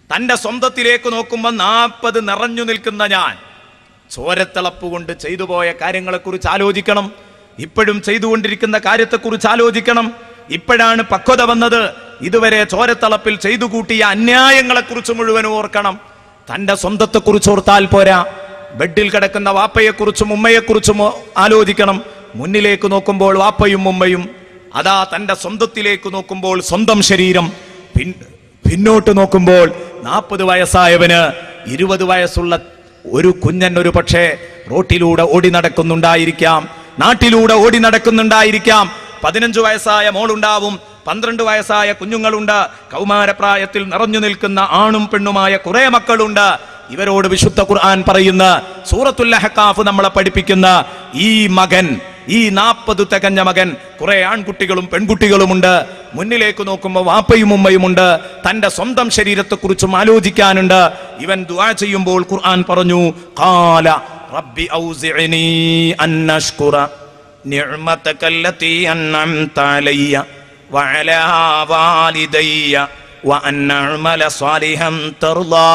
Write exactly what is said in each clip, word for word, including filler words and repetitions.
തൻ്റെ സ്വന്തത്തിലേക്ക് നോക്കുമ്പോൾ നാൽപ്പത് നിറഞ്ഞു നിൽക്കുന്ന ഞാൻ ചോരത്തിളപ്പ് കൊണ്ട് ചെയ്തു പോയ കാര്യങ്ങളെക്കുറിച്ച് ആലോചിക്കണം. ഇപ്പോഴും ചെയ്തുകൊണ്ടിരിക്കുന്ന കാര്യത്തെക്കുറിച്ച് ആലോചിക്കണം. ഇപ്പോഴാണ് പക്വത വന്നത്. ഇതുവരെ ചോരത്തിളപ്പിൽ ചെയ്തു കൂട്ടിയ അന്യായങ്ങളെക്കുറിച്ച് മുഴുവൻ ഓർക്കണം. തൻ്റെ സ്വന്തത്തെക്കുറിച്ച് ഓർത്താൽ പോരാ, ബെഡിൽ കിടക്കുന്ന വാപ്പയെക്കുറിച്ചും ഉമ്മയെക്കുറിച്ചും ആലോചിക്കണം. മുന്നിലേക്ക് നോക്കുമ്പോൾ വാപ്പയും ഉമ്മയും, അതാ തൻ്റെ സ്വന്തത്തിലേക്ക് നോക്കുമ്പോൾ സ്വന്തം ശരീരം, പിന്നോട്ട് നോക്കുമ്പോൾ നാൽപ്പത് വയസ്സായവന് ഇരുപത് വയസ്സുള്ള ഒരു കുഞ്ഞൻ ഒരു പക്ഷേ റോട്ടിലൂടെ ഓടി നടക്കുന്നുണ്ടായിരിക്കാം, നാട്ടിലൂടെ ഓടി നടക്കുന്നുണ്ടായിരിക്കാം. പതിനഞ്ചു വയസ്സായ മോളുണ്ടാവും, പന്ത്രണ്ട് വയസ്സായ കുഞ്ഞുങ്ങളുണ്ട്, കൗമാരപ്രായത്തിൽ നിറഞ്ഞു നിൽക്കുന്ന ആണും പെണ്ണുമായ കുറെ മക്കളുണ്ട്. ഇവരോട് വിശുദ്ധ ഖുർആൻ പറയുന്ന, സൂറത്തുൽ അഹ്ഖാഫ് നമ്മളെ പഠിപ്പിക്കുന്ന ഈ മകൻ, ഈ നാൽപ്പത് തികഞ്ഞ മകൻ, കുറെ ആൺകുട്ടികളും പെൺകുട്ടികളുമുണ്ട്. മുന്നിലേക്ക് നോക്കുമ്പോൾ വാപ്പയും ഉമ്മയുമുണ്ട്. തന്റെ സ്വന്തം ശരീരത്തെക്കുറിച്ചും ആലോചിക്കാനുണ്ട്. ഇവൻ ദുആ ചെയ്യുമ്പോൾ ഖുർആൻ പറഞ്ഞു, ഖാല റബ്ബി ഔസിഅനി അൻ അഷ്കുറ നിഅമതകല്ലതി അൻഅംത അലയ്യ വഅലാ വാലിദയ്യ വഅൻ അഅമല സാലിഹൻ തർളാ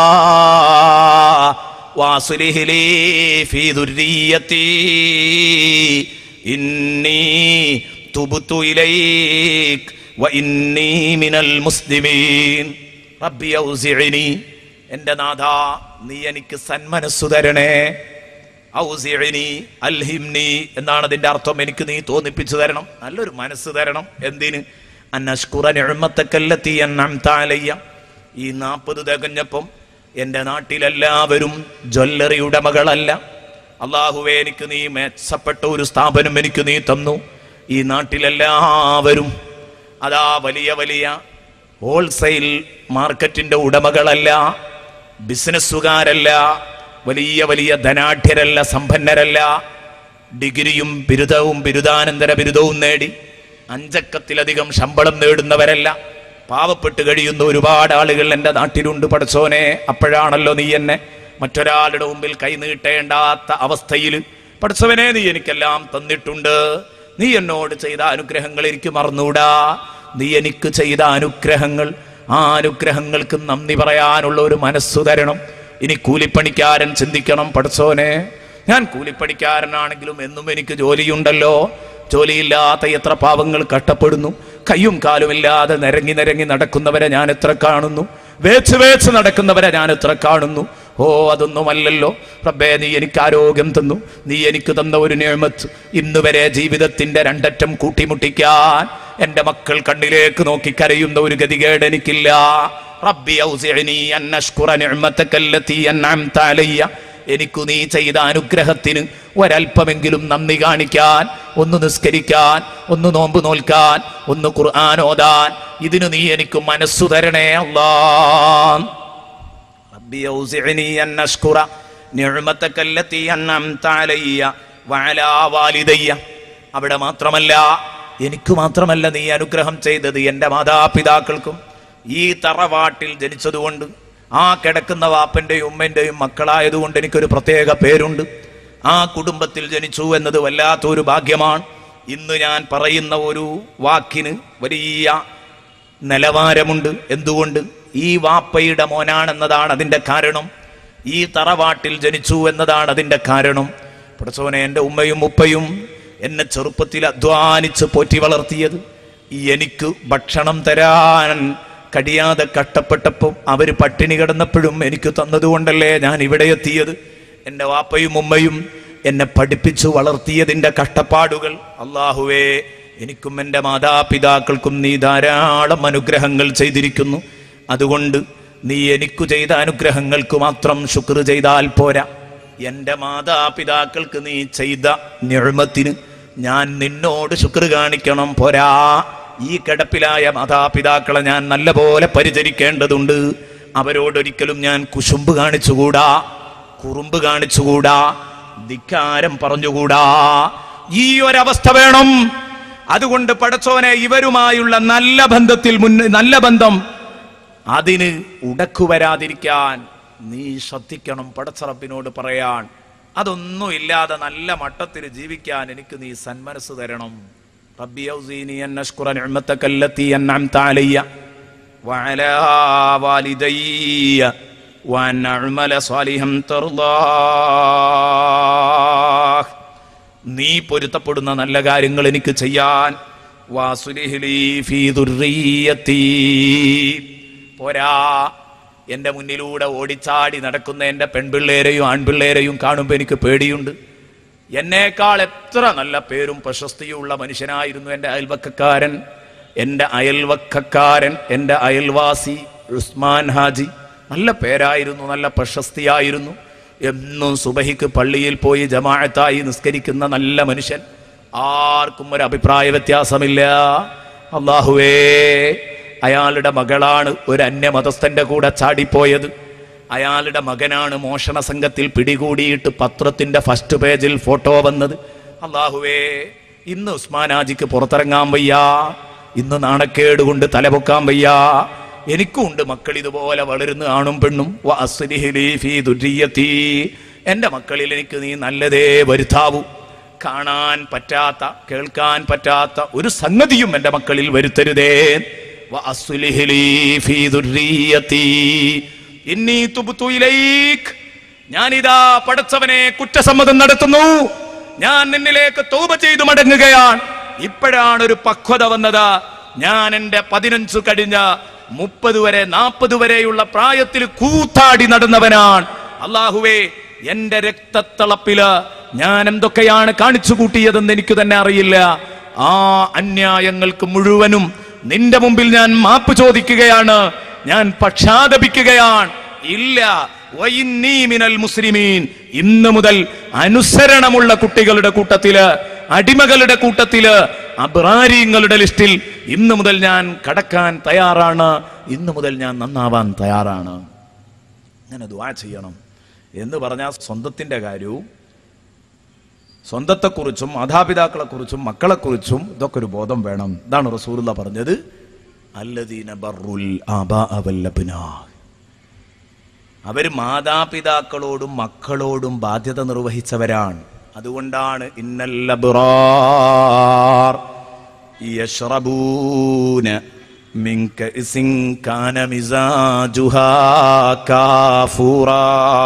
വഅസ്ലിഹ് ലീ ഫീ ദുർരിയ്യതി ഇന്നി തുബ്തു ഇലൈക് വഇന്നി മിനൽ മുസ്ലിമീൻ. റബ്ബി ഔസിഅനി, എൻ്റെ നാഥാ നീ എനിക്ക് സന്മനസ്സു തരണേ. ഔസിഅനി അൽഹിംനി എന്നാണ് അതിൻ്റെ അർത്ഥം. എനിക്ക് നീ തോന്നിപ്പിച്ചു തരണം, നല്ലൊരു മനസ്സ് തരണം. എന്തിന്? അന്നഷ്കുറ നിഅമതകല്ലതി അൻഅംത അലയ്യ. ഈ നാൽപ്പത് തികഞ്ഞപ്പം എൻ്റെ നാട്ടിലെല്ലാവരും ജ്വല്ലറി ഉടമകളല്ല. അള്ളാഹുവേ, എനിക്ക് നീ മെച്ചപ്പെട്ട ഒരു സ്ഥാപനം എനിക്ക് നീ തന്നു. ഈ നാട്ടിലെല്ലാവരും അതാ വലിയ വലിയ ഹോൾസെയിൽ മാർക്കറ്റിന്റെ ഉടമകളല്ല, ബിസിനസ്സുകാരല്ല, വലിയ വലിയ ധനാഢ്യരല്ല, സമ്പന്നരല്ല. ഡിഗ്രിയും ബിരുദവും ബിരുദാനന്തര ബിരുദവും നേടി അഞ്ചക്കത്തിലധികം ശമ്പളം നേടുന്നവരല്ല. പാവപ്പെട്ട് കഴിയുന്ന ഒരുപാട് ആളുകൾ എൻ്റെ നാട്ടിലുണ്ട് പടച്ചോനെ. അപ്പോഴാണല്ലോ നീ എന്നെ മറ്റൊരാളുടെ മുമ്പിൽ കൈനീട്ടേണ്ടാത്ത അവസ്ഥയിൽ പടച്ചവനെ നീ എനിക്കെല്ലാം തന്നിട്ടുണ്ട്. നീ എന്നോട് ചെയ്ത അനുഗ്രഹങ്ങൾ എനിക്ക് മറന്നൂടാ. നീ എനിക്ക് ചെയ്ത അനുഗ്രഹങ്ങൾ, ആ അനുഗ്രഹങ്ങൾക്ക് നന്ദി പറയാനുള്ള ഒരു മനസ്സു തരണം. ഇനി കൂലിപ്പണിക്കാരൻ ചിന്തിക്കണം, പടച്ചോനെ ഞാൻ കൂലിപ്പണിക്കാരനാണെങ്കിലും എന്നും എനിക്ക് ജോലിയുണ്ടല്ലോ. ജോലിയില്ലാത്ത എത്ര പാവങ്ങൾ കഷ്ടപ്പെടുന്നു. കയ്യും കാലുമില്ലാതെ നിരങ്ങി നിരങ്ങി നടക്കുന്നവരെ ഞാൻ എത്ര കാണുന്നു. വേച്ച് വേച്ച് നടക്കുന്നവരെ ഞാൻ എത്ര കാണുന്നു. ഓ, അതൊന്നുമല്ലല്ലോ റബ്ബേ, നീ എനിക്ക് ആരോഗ്യം തന്നു. നീ എനിക്ക് തന്ന ഒരു നിഅമത്ത് ഇന്ന് വരെ ജീവിതത്തിന്റെ രണ്ടറ്റം കൂട്ടിമുട്ടിക്കാൻ എൻ്റെ മക്കൾ കണ്ണിലേക്ക് നോക്കി കരയുന്ന ഒരു ഗതികേട് എനിക്കില്ല. റബ്ബി ഔസിഅനി അൻ അഷ്കുറ നിഅമതകല്ലതി അൻഅംത അലയ്യ. എനിക്കു നീ ചെയ്ത അനുഗ്രഹത്തിന് ഒരൽപ്പമെങ്കിലും നന്ദി കാണിക്കാൻ, ഒന്ന് നിസ്കരിക്കാൻ, ഒന്ന് നോമ്പ് നോൽക്കാൻ, ഒന്ന് ഖുർആൻ ഓതാൻ, ഇതിന് നീ എനിക്ക് മനസ്സു തരണേ അല്ലാഹ്. റബ്ബി ഔസിഅനി അൻ അഷ്കുറ നിഅമതകല്ലതി അൻഅംത അലയ്യ വഅലാ വാലിദയ്യ. അവിടെ മാത്രമല്ല, എനിക്ക് മാത്രമല്ല നീ അനുഗ്രഹം ചെയ്തത് എൻ്റെ മാതാപിതാക്കൾക്കും. ഈ തറവാട്ടിൽ ജനിച്ചതുകൊണ്ട്, ആ കിടക്കുന്ന വാപ്പൻ്റെയും ഉമ്മൻ്റെയും മക്കളായതുകൊണ്ട് എനിക്കൊരു പ്രത്യേക പേരുണ്ട്. ആ കുടുംബത്തിൽ ജനിച്ചു എന്നത് വല്ലാത്തൊരു ഭാഗ്യമാണ്. ഇന്ന് ഞാൻ പറയുന്ന ഒരു വാക്കിന് വലിയ നിലവാരമുണ്ട്. എന്തുകൊണ്ട്? ഈ വാപ്പയുടെ മോനാണെന്നതാണ് അതിൻ്റെ കാരണം. ഈ തറവാട്ടിൽ ജനിച്ചു എന്നതാണ് അതിൻ്റെ കാരണം. പടച്ചോനെ, എൻ്റെ ഉമ്മയും ഉപ്പയും എന്നെ ചെറുപ്പത്തിൽ അധ്വാനിച്ച് പോറ്റി വളർത്തിയത്, എനിക്ക് ഭക്ഷണം തരാൻ കഴിയാതെ കഷ്ടപ്പെട്ടപ്പോൾ അവർ പട്ടിണി കിടന്നപ്പോഴും എനിക്ക് തന്നതുകൊണ്ടല്ലേ ഞാൻ ഇവിടെ എത്തിയത്. എൻ്റെ വാപ്പയും ഉമ്മയും എന്നെ പഠിപ്പിച്ചു വളർത്തിയതിൻ്റെ കഷ്ടപ്പാടുകൾ അല്ലാഹുവേ, എനിക്കും എൻ്റെ മാതാപിതാക്കൾക്കും നീ ധാരാളം അനുഗ്രഹങ്ങൾ ചെയ്തിരിക്കുന്നു. അതുകൊണ്ട് നീ എനിക്കു ചെയ്ത അനുഗ്രഹങ്ങൾക്ക് മാത്രം ശുക്ർ ചെയ്താൽ പോരാ. എൻ്റെ മാതാപിതാക്കൾക്ക് നീ ചെയ്ത നിഅമത്തിന് ഞാൻ നിന്നോട് ശുക്ർ കാണിക്കണം. പോരാ, ഈ കിടപ്പിലായ മാതാപിതാക്കളെ ഞാൻ നല്ലപോലെ പരിചരിക്കേണ്ടതുണ്ട്. അവരോടൊരിക്കലും ഞാൻ കുശുമ്പ് കാണിച്ചുകൂടാ, കുറുമ്പ് കാണിച്ചുകൂടാ, ധിക്കാരം പറഞ്ഞുകൂടാ. ഈ ഒരവസ്ഥ വേണം. അതുകൊണ്ട് പടച്ചോനെ, ഇവരുമായുള്ള നല്ല ബന്ധത്തിൽ മുൻ നല്ല ബന്ധം അതിന് ഉടക്കു വരാതിരിക്കാൻ നീ ശ്രദ്ധിക്കണം. പടച്ചറപ്പിനോട് പറയാൻ, അതൊന്നും ഇല്ലാതെ നല്ല മട്ടത്തിൽ ജീവിക്കാൻ എനിക്ക് നീ സന്മനസ് തരണം. റബ്ബി ഔസിഅനി അൻ അഷ്കുറ നിഅമതകല്ലതി അൻഅംത അലയ്യ വഅലാ വാലിദയ്യ വഅൻ അഅ്മല സാലിഹൻ തർദാ. നീ പൊരുത്തപ്പെടുന്ന നല്ല കാര്യങ്ങൾ എനിക്ക് ചെയ്യാൻ. വഅസ്ലിഹ് ലീ ഫീ ദുർരിയ്യതി. പോരാ, എൻ്റെ മുന്നിലൂടെ ഓടിച്ചാടി നടക്കുന്ന എൻ്റെ പെൺപിള്ളേരെയും ആൺപിള്ളേരെയും കാണുമ്പോൾ എനിക്ക് പേടിയുണ്ട്. എന്നേക്കാൾ എത്ര നല്ല പേരും പ്രശസ്തിയുമുള്ള മനുഷ്യനായിരുന്നു എൻ്റെ അയൽവക്കക്കാരൻ, എൻ്റെ അയൽവക്കക്കാരൻ എൻ്റെ അയൽവാസി ഉസ്മാൻ ഹാജി. നല്ല പേരായിരുന്നു, നല്ല പ്രശസ്തിയായിരുന്നു. എന്നും സുബഹിക്ക് പള്ളിയിൽ പോയി ജമാഅത്തായി നിസ്കരിക്കുന്ന നല്ല മനുഷ്യൻ. ആർക്കും ഒരു അഭിപ്രായ വ്യത്യാസമില്ല. അല്ലാഹുവേ, അയാളുടെ മകളാണ് ഒരു അന്യമതസ്ഥന്റെ കൂടെ ചാടിപ്പോയത്. അയാളുടെ മകനാണ് മോഷണ സംഘത്തിൽ പിടികൂടിയിട്ട് പത്രത്തിന്റെ ഫസ്റ്റ് പേജിൽ ഫോട്ടോ വന്നത്. അല്ലാഹുവേ, ഇന്ന് ഉസ്മാൻ ഹാജിക്ക് പുറത്തിറങ്ങാൻ വയ്യ, ഇന്ന് നാണക്കേട് കൊണ്ട് തലപൊക്കാൻ വയ്യ. എനിക്കും ഉണ്ട് മക്കൾ ഇതുപോലെ വളരുന്ന ആണും പെണ്ണും. വഅസ്ലിഹ് ലീ ഫീ ദുർരിയ്യതി. എൻ്റെ മക്കളിൽ എനിക്ക് നീ നല്ലതേ വരുത്താവൂ. കാണാൻ പറ്റാത്ത കേൾക്കാൻ പറ്റാത്ത ഒരു സംഗതിയും എൻ്റെ മക്കളിൽ വരുത്തരുതേ. വഅസ്ലിഹ് ലീ ഫീ ദുർരിയ്യതി ഇന്നി തുബ്തു ഇലൈക്. ഞാനിതാ പടച്ചവനെ കുറ്റസമ്മതം നടത്തുന്നു. ഞാൻ നിന്നിലേക്ക് തൗബ ചെയ്തു മടങ്ങുകയാണ്. ഇപ്പോഴാണ് ഒരു പക്വത വന്നത്. ഞാൻ എൻ്റെ പതിനഞ്ചു കഴിഞ്ഞ മുപ്പത് വരെ നാൽപ്പത് വരെയുള്ള പ്രായത്തിൽ കൂത്താടി നടന്നവനാണ്. അല്ലാഹുവേ, എന്റെ രക്തത്തിളപ്പില് ഞാൻ എന്തൊക്കെയാണ് കാണിച്ചു കൂട്ടിയതെന്ന് എനിക്ക് തന്നെ അറിയില്ല. ആ അന്യായങ്ങൾക്ക് മുഴുവനും നിന്റെ മുമ്പിൽ ഞാൻ മാപ്പ് ചോദിക്കുകയാണ്, ഞാൻ പക്ഷാതപിക്കുകയാണ്. ഇല്ല, വഇന്നീ മിനൽ മുസ്ലിമീൻ. ഇന്ന് മുതൽ അനുസരണമുള്ള കുട്ടികളുടെ കൂട്ടത്തില്, അടിമകളുടെ കൂട്ടത്തില്, അബ്റാരിങ്ങളുടെ ലിസ്റ്റിൽ ഇന്നു മുതൽ ഞാൻ കടക്കാൻ തയ്യാറാണ്. ഇന്നു മുതൽ ഞാൻ നന്നാവാൻ തയ്യാറാണ്. അങ്ങനെ ദുആ ചെയ്യണം എന്ന് പറഞ്ഞാൽ സ്വന്തത്തിന്റെ കാര്യവും സ്വന്തത്തെക്കുറിച്ചും മാതാപിതാക്കളെക്കുറിച്ചും മക്കളെക്കുറിച്ചും ഇതൊക്കെ ഒരു ബോധം വേണം. ഇതാണ് റസൂലുള്ളാഹി പറഞ്ഞത്, അല്ലദീന ബർറുൽ ആബാഅ വൽ അബ്നാ. അവർ മാതാപിതാക്കളോടും മക്കളോടും ബാധ്യത നിർവഹിച്ചവരാണ്. അതുകൊണ്ടാണ് ഇന്നൽ അബ്റാർ യശ്റബൂന മിൻ കഅസിൻ കാന മിസാജുഹാ കാഫൂറാ.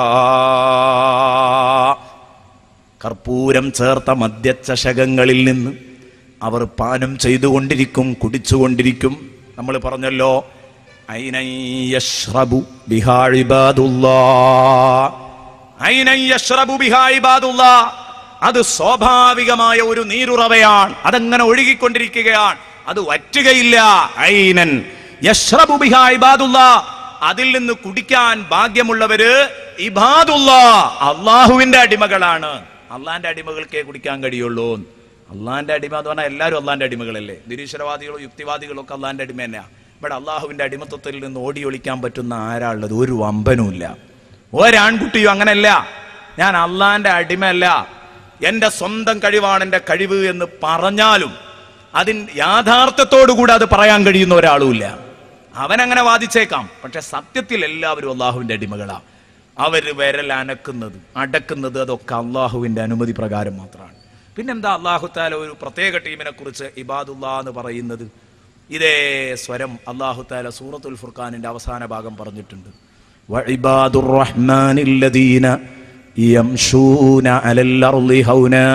കർപ്പൂരം ചേർത്ത മദ്യചഷകങ്ങളിൽ നിന്ന് അവർ പാനം ചെയ്തുകൊണ്ടിരിക്കും, കുടിച്ചുകൊണ്ടിരിക്കും. നമ്മൾ പറഞ്ഞല്ലോ, ഐനൻ യശ്റബു ബിഹാ ഇബാദുല്ലാഹ്. ഐനൻ യശ്റബു ബിഹാ ഇബാദുല്ലാഹ്. അത് സ്വാഭാവികമായ ഒരു നീരുറവയാണ്. അതങ്ങനെ ഒഴുകിക്കൊണ്ടിരിക്കുകയാണ്, അത് വറ്റുകയില്ല. ഐനൻ യശ്റബു ബിഹാ ഇബാദുല്ലാഹ്. അതിൽ നിന്ന് കുടിക്കാൻ ഭാഗ്യമുള്ളവര് ഇബാദുല്ലാഹ്, അള്ളാഹുവിന്റെ അടിമകളാണ്. അള്ളാന്റെ അടിമകൾക്കേ കുടിക്കാൻ കഴിയുള്ളൂ. അള്ളാന്റെ അടിമ എന്ന് പറഞ്ഞാൽ എല്ലാവരും അള്ളാന്റെ അടിമകളല്ലേ. നിരീശ്വരവാദികളോ യുക്തിവാദികളോ ഒക്കെ അള്ളാന്റെ അടിമ തന്നെയാ. ഇവിടെ അള്ളാഹുവിന്റെ അടിമത്വത്തിൽ നിന്ന് ഓടി ഒളിക്കാൻ പറ്റുന്ന ആരാ ഉള്ളത്? ഒരു വമ്പനുമില്ല, ഒരാൺകുട്ടിയും അങ്ങനെയല്ല. ഞാൻ അള്ളാന്റെ അടിമയല്ല, എന്റെ സ്വന്തം കഴിവാണ് എന്റെ കഴിവ് എന്ന് പറഞ്ഞാലും അതിന് യാഥാർത്ഥ്യത്തോടുകൂടി അത് പറയാൻ കഴിയുന്ന ഒരാളുമില്ല. അവനങ്ങനെ വാദിച്ചേക്കാം, പക്ഷെ സത്യത്തിൽ എല്ലാവരും അള്ളാഹുവിന്റെ അടിമകളാ. അവര് വിരൽ അനക്കുന്നത് അടക്കുന്നത് അതൊക്കെ അള്ളാഹുവിന്റെ അനുമതി പ്രകാരം മാത്രമാണ്. പിന്നെന്താ അള്ളാഹു തആല ഒരു പ്രത്യേക ടീമിനെ കുറിച്ച് ഇബാദുല്ലാഹ് എന്ന് പറയുന്നത്? ഇതേ സ്വരം അള്ളാഹു തആല സൂറത്തുൽ ഫുർഖാനിന്റെ അവസാന ഭാഗം പറഞ്ഞിട്ടുണ്ട്. വഇബാദുർ റഹ്മാനില്ലദീന യംശൂന അലൽ അർളി ഹൗനാ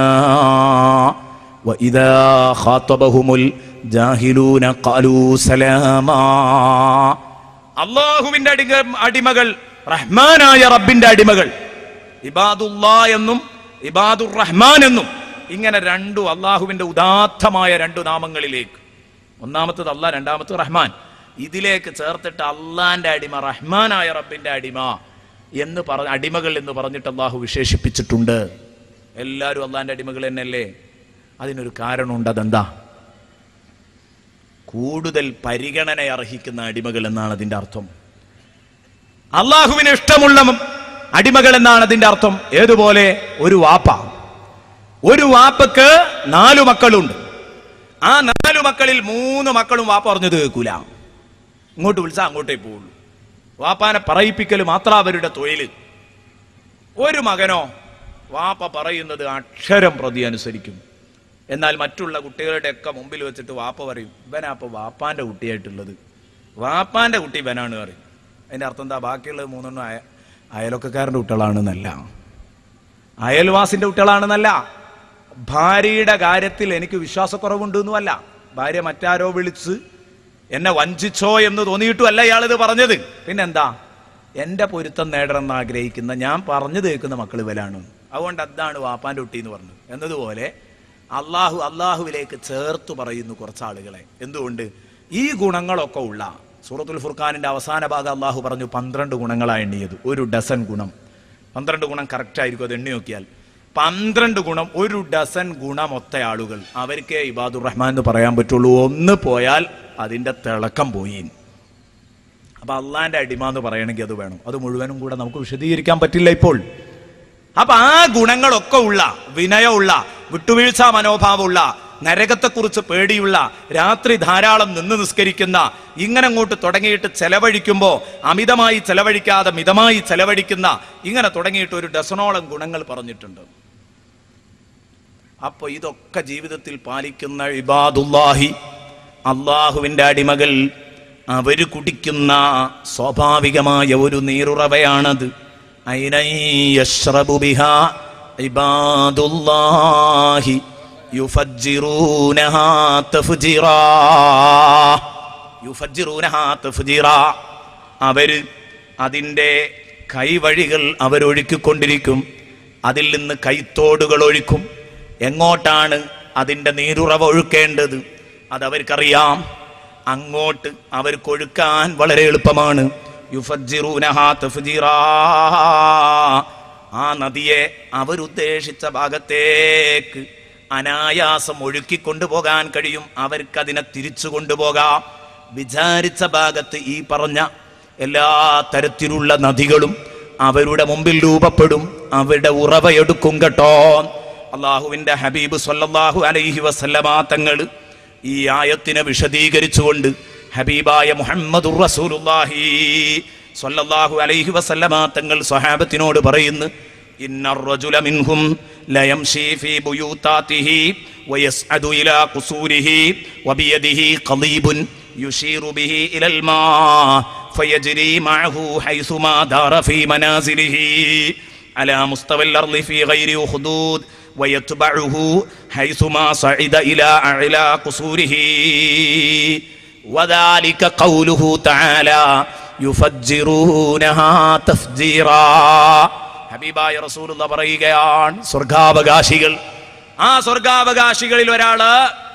വഇദാ ഖാതബഹുമുൽ ജാഹിലൂന ഖാലൂ സലാമാ. അള്ളാഹുവിന്റെ അടിമകൾ, റഹ്മാനായ റബ്ബിന്റെ അടിമകൾ, ഇബാദുല്ലാഹ് എന്നും ഇബാദുർ റഹ്മാൻ എന്നും ഇങ്ങനെ രണ്ടു അള്ളാഹുവിന്റെ ഉദാത്തമായ രണ്ടു നാമങ്ങളിലേക്ക്, ഒന്നാമത്തത് അള്ളാഹ്, രണ്ടാമത്തത് റഹ്മാൻ, ഇതിലേക്ക് ചേർത്തിട്ട് അള്ളാന്റെ അടിമ, റഹ്മാനായ റബ്ബിന്റെ അടിമ എന്ന് പറ അടിമകൾ എന്ന് പറഞ്ഞിട്ട് അള്ളാഹു വിശേഷിപ്പിച്ചിട്ടുണ്ട്. എല്ലാവരും അള്ളാന്റെ അടിമകൾ തന്നെയല്ലേ? അതിനൊരു കാരണമുണ്ട്. അതെന്താ? കൂടുതൽ പരിഗണന അർഹിക്കുന്ന അടിമകൾ എന്നാണ് അതിന്റെ അർത്ഥം. അള്ളാഹുവിന് ഇഷ്ടമുള്ള അടിമകൾ എന്നാണ് അതിന്റെ അർത്ഥം. ഏതുപോലെ? ഒരു വാപ്പ, ഒരു വാപ്പക്ക് നാലു മക്കളുണ്ട്. ആ നാലു മക്കളിൽ മൂന്ന് മക്കളും വാപ്പ പറഞ്ഞത് കേൾക്കൂല. ഇങ്ങോട്ട് വിളിച്ചാൽ അങ്ങോട്ടേ പോവുള്ളൂ. വാപ്പാനെ പറയിപ്പിക്കൽ മാത്രം അവരുടെ തൊഴിൽ. ഒരു മകനോ വാപ്പ പറയുന്നത് അക്ഷരം പ്രതി അനുസരിക്കും. എന്നാൽ മറ്റുള്ള കുട്ടികളുടെ ഒക്കെ മുമ്പിൽ വെച്ചിട്ട് വാപ്പ പറയും, ഇവനാ അപ്പൊ വാപ്പാന്റെ കുട്ടിയായിട്ടുള്ളത്, വാപ്പാന്റെ കുട്ടി ഇവനാണ് പറയും. അതിന്റെ അർത്ഥം എന്താ? ബാക്കിയുള്ളത് മൂന്നെണ്ണം അയ അയലൊക്കക്കാരൻ്റെ കുട്ടികളാണെന്നല്ല, അയൽവാസിന്റെ കുട്ടികളാണെന്നല്ല, ഭാര്യയുടെ കാര്യത്തിൽ എനിക്ക് വിശ്വാസക്കുറവുണ്ട് എന്നുമല്ല, ഭാര്യ മറ്റാരോ വിളിച്ച് എന്നെ വഞ്ചിച്ചോ എന്ന് തോന്നിയിട്ടുമല്ല ഇയാളിത് പറഞ്ഞത്. പിന്നെന്താ? എന്റെ പൊരുത്തം നേടണമെന്ന് ആഗ്രഹിക്കുന്ന, ഞാൻ പറഞ്ഞു കേൾക്കുന്ന മക്കൾ ഇവരാണ്. അതുകൊണ്ട് അതാണ് വാപ്പാന്റെ കുട്ടി എന്ന് പറഞ്ഞത്. എന്നതുപോലെ അള്ളാഹു അള്ളാഹുവിലേക്ക് ചേർത്ത് പറയുന്നു കുറച്ച് ആളുകളെ. എന്തുകൊണ്ട്? ഈ ഗുണങ്ങളൊക്കെ ഉള്ള സൂറത്തുൽ ഫുർഖാനിന്റെ അവസാന ഭാഗം അള്ളാഹു പറഞ്ഞു പന്ത്രണ്ട് ഗുണങ്ങളാണ് എണ്ണിയത്. ഒരു ഡസൻ ഗുണം, പന്ത്രണ്ട് ഗുണം കറക്റ്റ് ആയിരിക്കും അത് എണ്ണി നോക്കിയാൽ. പന്ത്രണ്ട് ഗുണം, ഒരു ഡസൻ ഗുണമൊത്ത ആളുകൾ അവർക്കേ ഇബാദുർ റഹ്മാൻ എന്ന് പറയാൻ പറ്റുള്ളൂ. ഒന്ന് പോയാൽ അതിന്റെ തിളക്കം പോയി. അപ്പൊ അള്ളാന്റെ അടിമ എന്ന് പറയണമെങ്കിൽ അത് വേണം. അത് മുഴുവനും കൂടെ നമുക്ക് വിശദീകരിക്കാൻ പറ്റില്ല ഇപ്പോൾ. അപ്പൊ ആ ഗുണങ്ങളൊക്കെ ഉള്ള, വിനയമുള്ള, വിട്ടുവീഴ്ച മനോഭാവമുള്ള, നരകത്തെക്കുറിച്ച് പേടിയുള്ള, രാത്രി ധാരാളം നിന്ന് നിസ്കരിക്കുന്ന, ഇങ്ങനെ അങ്ങോട്ട് തുടങ്ങിയിട്ട് ചെലവഴിക്കുമ്പോൾ അമിതമായി ചെലവഴിക്കാതെ മിതമായി ചെലവഴിക്കുന്ന, ഇങ്ങനെ തുടങ്ങിയിട്ട് ഒരു ഡസനോളം ഗുണങ്ങൾ പറഞ്ഞിട്ടുണ്ട്. അപ്പൊ ഇതൊക്കെ ജീവിതത്തിൽ പാലിക്കുന്ന ഇബാദുല്ലാഹി, അള്ളാഹുവിന്റെ അടിമകൾ, അവര് കുടിക്കുന്ന സ്വാഭാവികമായ ഒരു നീരുറവയാണത്. യശ്റബു ബിഹാ ഇബാദുല്ലാഹി യുഫജ്ജിറൂനഹാ തഫ്ജീറാ, യുഫജ്ജിറൂനഹാ തഫ്ജീറാ. അവര് അതിൻ്റെ കൈവഴികൾ അവരൊഴുക്കിക്കൊണ്ടിരിക്കും. അതിൽ നിന്ന് കൈത്തോടുകൾ ഒഴുക്കും. എങ്ങോട്ടാണ് അതിൻ്റെ നീരുറവ ഒഴുക്കേണ്ടത് അതവർക്കറിയാം. അങ്ങോട്ട് അവർക്കൊഴുക്കാൻ വളരെ എളുപ്പമാണ്. യുഫജ്ജിറൂനഹാ തഫ്ജീറാ. ആ നദിയെ അവരുദ്ദേശിച്ച ഭാഗത്തേക്ക് അനായാസം ഒഴുക്കിക്കൊണ്ടുപോകാൻ കഴിയും. അവർക്കതിനെ തിരിച്ചു കൊണ്ടുപോകാം. വിചാരിച്ച ഭാഗത്ത് ഈ പറഞ്ഞ എല്ലാ തരത്തിലുള്ള നദികളും അവരുടെ മുമ്പിൽ രൂപപ്പെടും. അവരുടെ ഉറവയെടുക്കും കേട്ടോ. അള്ളാഹുവിന്റെ ഹബീബ് സ്വല്ലല്ലാഹു അലൈഹി വസല്ലമ തങ്ങൾ ഈ ആയത്തിനെ വിശദീകരിച്ചുകൊണ്ട് ഹബീബായ മുഹമ്മദുർ റസൂലുള്ളാഹി സ്വല്ലല്ലാഹു അലൈഹി വസല്ലമ തങ്ങൾ സ്വഹാബത്തിനോട് പറയുന്നു, ഇന്നർ റജുല മിൻഹും ലയംശി ഫീ ബുയൂതാതിഹി വയസ്അദു ഇലാ ഖുസൂരിഹി വബിയദിഹി ഖളീബുൻ യുശീറു ബിഹി ഇലൽ മാ ഫയജ്രി മഅഹു ഹൈസുമാ ദാറ ഫീ മനാസിലിഹി അലാ മുസ്തവൽ അർളി ഫീ ഗൈരി ഉഖ്ദൂദ് വയത്ബഉഹു ഹൈസുമാ സഇദ ഇലാ അഅലാ ഖുസൂരിഹി വദാലിക ഖൗലുഹു തആല യുഫജ്ജിറൂനഹാ തഫ്ജീറാ. ഹബീബായ റസൂലുള്ളാഹി പറയുകയാണ്, സ്വർഗാവകാശികൾ, ആ സ്വർഗാവകാശികളിൽ ഒരാള്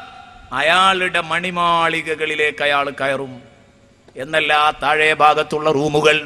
അയാളുടെ മണിമാളികകളിലേക്ക് അയാൾ കയറും എന്നല്ല, താഴെ ഭാഗത്തുള്ള റൂമുകൾ,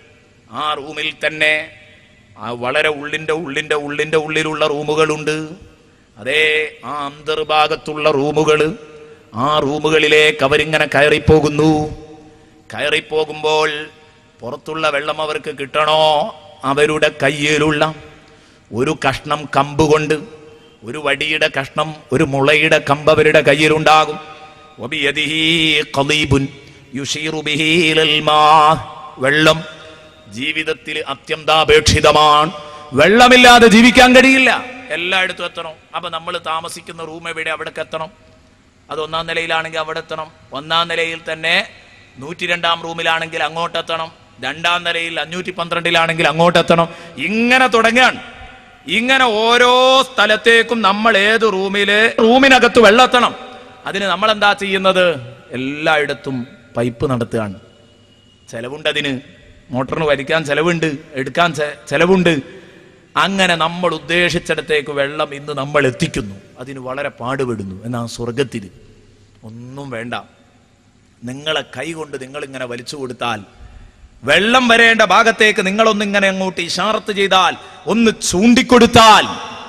ആ റൂമിൽ തന്നെ ആ വളരെ ഉള്ളിന്റെ ഉള്ളിന്റെ ഉള്ളിന്റെ ഉള്ളിലുള്ള റൂമുകളുണ്ട്. അതേ, ആ അന്തർഭാഗത്തുള്ള റൂമുകൾ, ആ റൂമുകളിലേക്ക് അവരിങ്ങനെ കയറിപ്പോകുന്നു. കയറിപ്പോകുമ്പോൾ പുറത്തുള്ള വെള്ളം അവർക്ക് കിട്ടണോ? അവരുടെ കയ്യിലുള്ള ഒരു കഷ്ണം കമ്പ് കൊണ്ട്, ഒരു വടിയുടെ കഷ്ണം, ഒരു മുളയുടെ കമ്പ് അവരുടെ കയ്യിലുണ്ടാകും. വബിയദിഹി ഖളീബുൻ യുശീറു ബിഹി ഇലൽ മാ. വെള്ളം ജീവിതത്തിൽ അത്യന്താപേക്ഷിതമാണ്. വെള്ളമില്ലാതെ ജീവിക്കാൻ കഴിയില്ല. എല്ലായിടത്തും എത്തണം. അപ്പൊ നമ്മൾ താമസിക്കുന്ന റൂം എവിടെ? അവിടേക്ക് എത്തണം. അത് ഒന്നാം നിലയിലാണെങ്കിൽ അവിടെ എത്തണം. ഒന്നാം നിലയിൽ തന്നെ നൂറ്റി രണ്ടാം റൂമിലാണെങ്കിൽ അങ്ങോട്ടെത്തണം. രണ്ടാം നിലയിൽ അഞ്ഞൂറ്റി പന്ത്രണ്ടിലാണെങ്കിൽ അങ്ങോട്ടെത്തണം. ഇങ്ങനെ തുടങ്ങാൻ. ഇങ്ങനെ ഓരോ സ്ഥലത്തേക്കും നമ്മൾ ഏത് റൂമില് റൂമിനകത്ത് വെള്ളെത്തണം. അതിന് നമ്മൾ എന്താ ചെയ്യുന്നത്? എല്ലായിടത്തും പൈപ്പ് നടത്തുകയാണ്. ചെലവുണ്ട് അതിന്. മോട്ടറിന് വലിക്കാൻ ചെലവുണ്ട്, എടുക്കാൻ ചെലവുണ്ട്. അങ്ങനെ നമ്മൾ ഉദ്ദേശിച്ചിടത്തേക്ക് വെള്ളം ഇന്ന് നമ്മൾ എത്തിക്കുന്നു. അതിന് വളരെ പാടുപെടുന്നു. എന്നാൽ സ്വർഗത്തിൽ ഒന്നും വേണ്ട. നിങ്ങളെ കൈ കൊണ്ട് നിങ്ങളിങ്ങനെ വലിച്ചു കൊടുത്താൽ, വെള്ളം വരേണ്ട ഭാഗത്തേക്ക് നിങ്ങളൊന്നിങ്ങനെ അങ്ങോട്ട് ഇശാറത്ത് ചെയ്താൽ, ഒന്ന് ചൂണ്ടിക്കൊടുത്താൽ,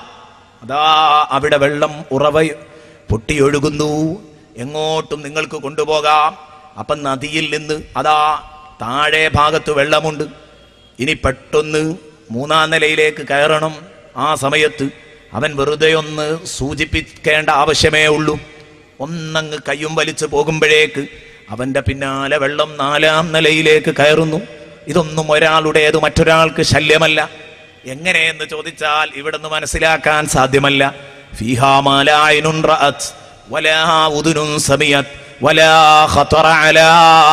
അതാ അവിടെ വെള്ളം ഉറവ പൊട്ടിയൊഴുകുന്നു. എങ്ങോട്ടും നിങ്ങൾക്ക് കൊണ്ടുപോകാം. അപ്പം നദിയിൽ നിന്ന് അതാ താഴെ ഭാഗത്ത് വെള്ളമുണ്ട്. ഇനി പെട്ടെന്ന് മൂന്നാം നിലയിലേക്ക് കയറണം. ആ സമയത്ത് അവൻ വെറുതെ ഒന്ന് സൂചിപ്പിക്കേണ്ട ആവശ്യമേ ഉള്ളൂ. ഒന്നങ്ങ് കയ്യും വലിച്ചു പോകുമ്പോഴേക്ക് അവന്റെ പിന്നാലെ വെള്ളം നാലാം നിലയിലേക്ക് കയറുന്നു. ഇതൊന്നും ഒരാളുടേത് മറ്റൊരാൾക്ക് ശല്യമല്ല. എങ്ങനെയെന്ന് ചോദിച്ചാൽ ഇവിടുന്ന് മനസ്സിലാക്കാൻ സാധ്യമല്ല. ഫീഹാ മാ ലാ ഐനുൻ റഅത് വലാ ഉദുനുൻ സമീഅത് വലാ ഖതറ അലാ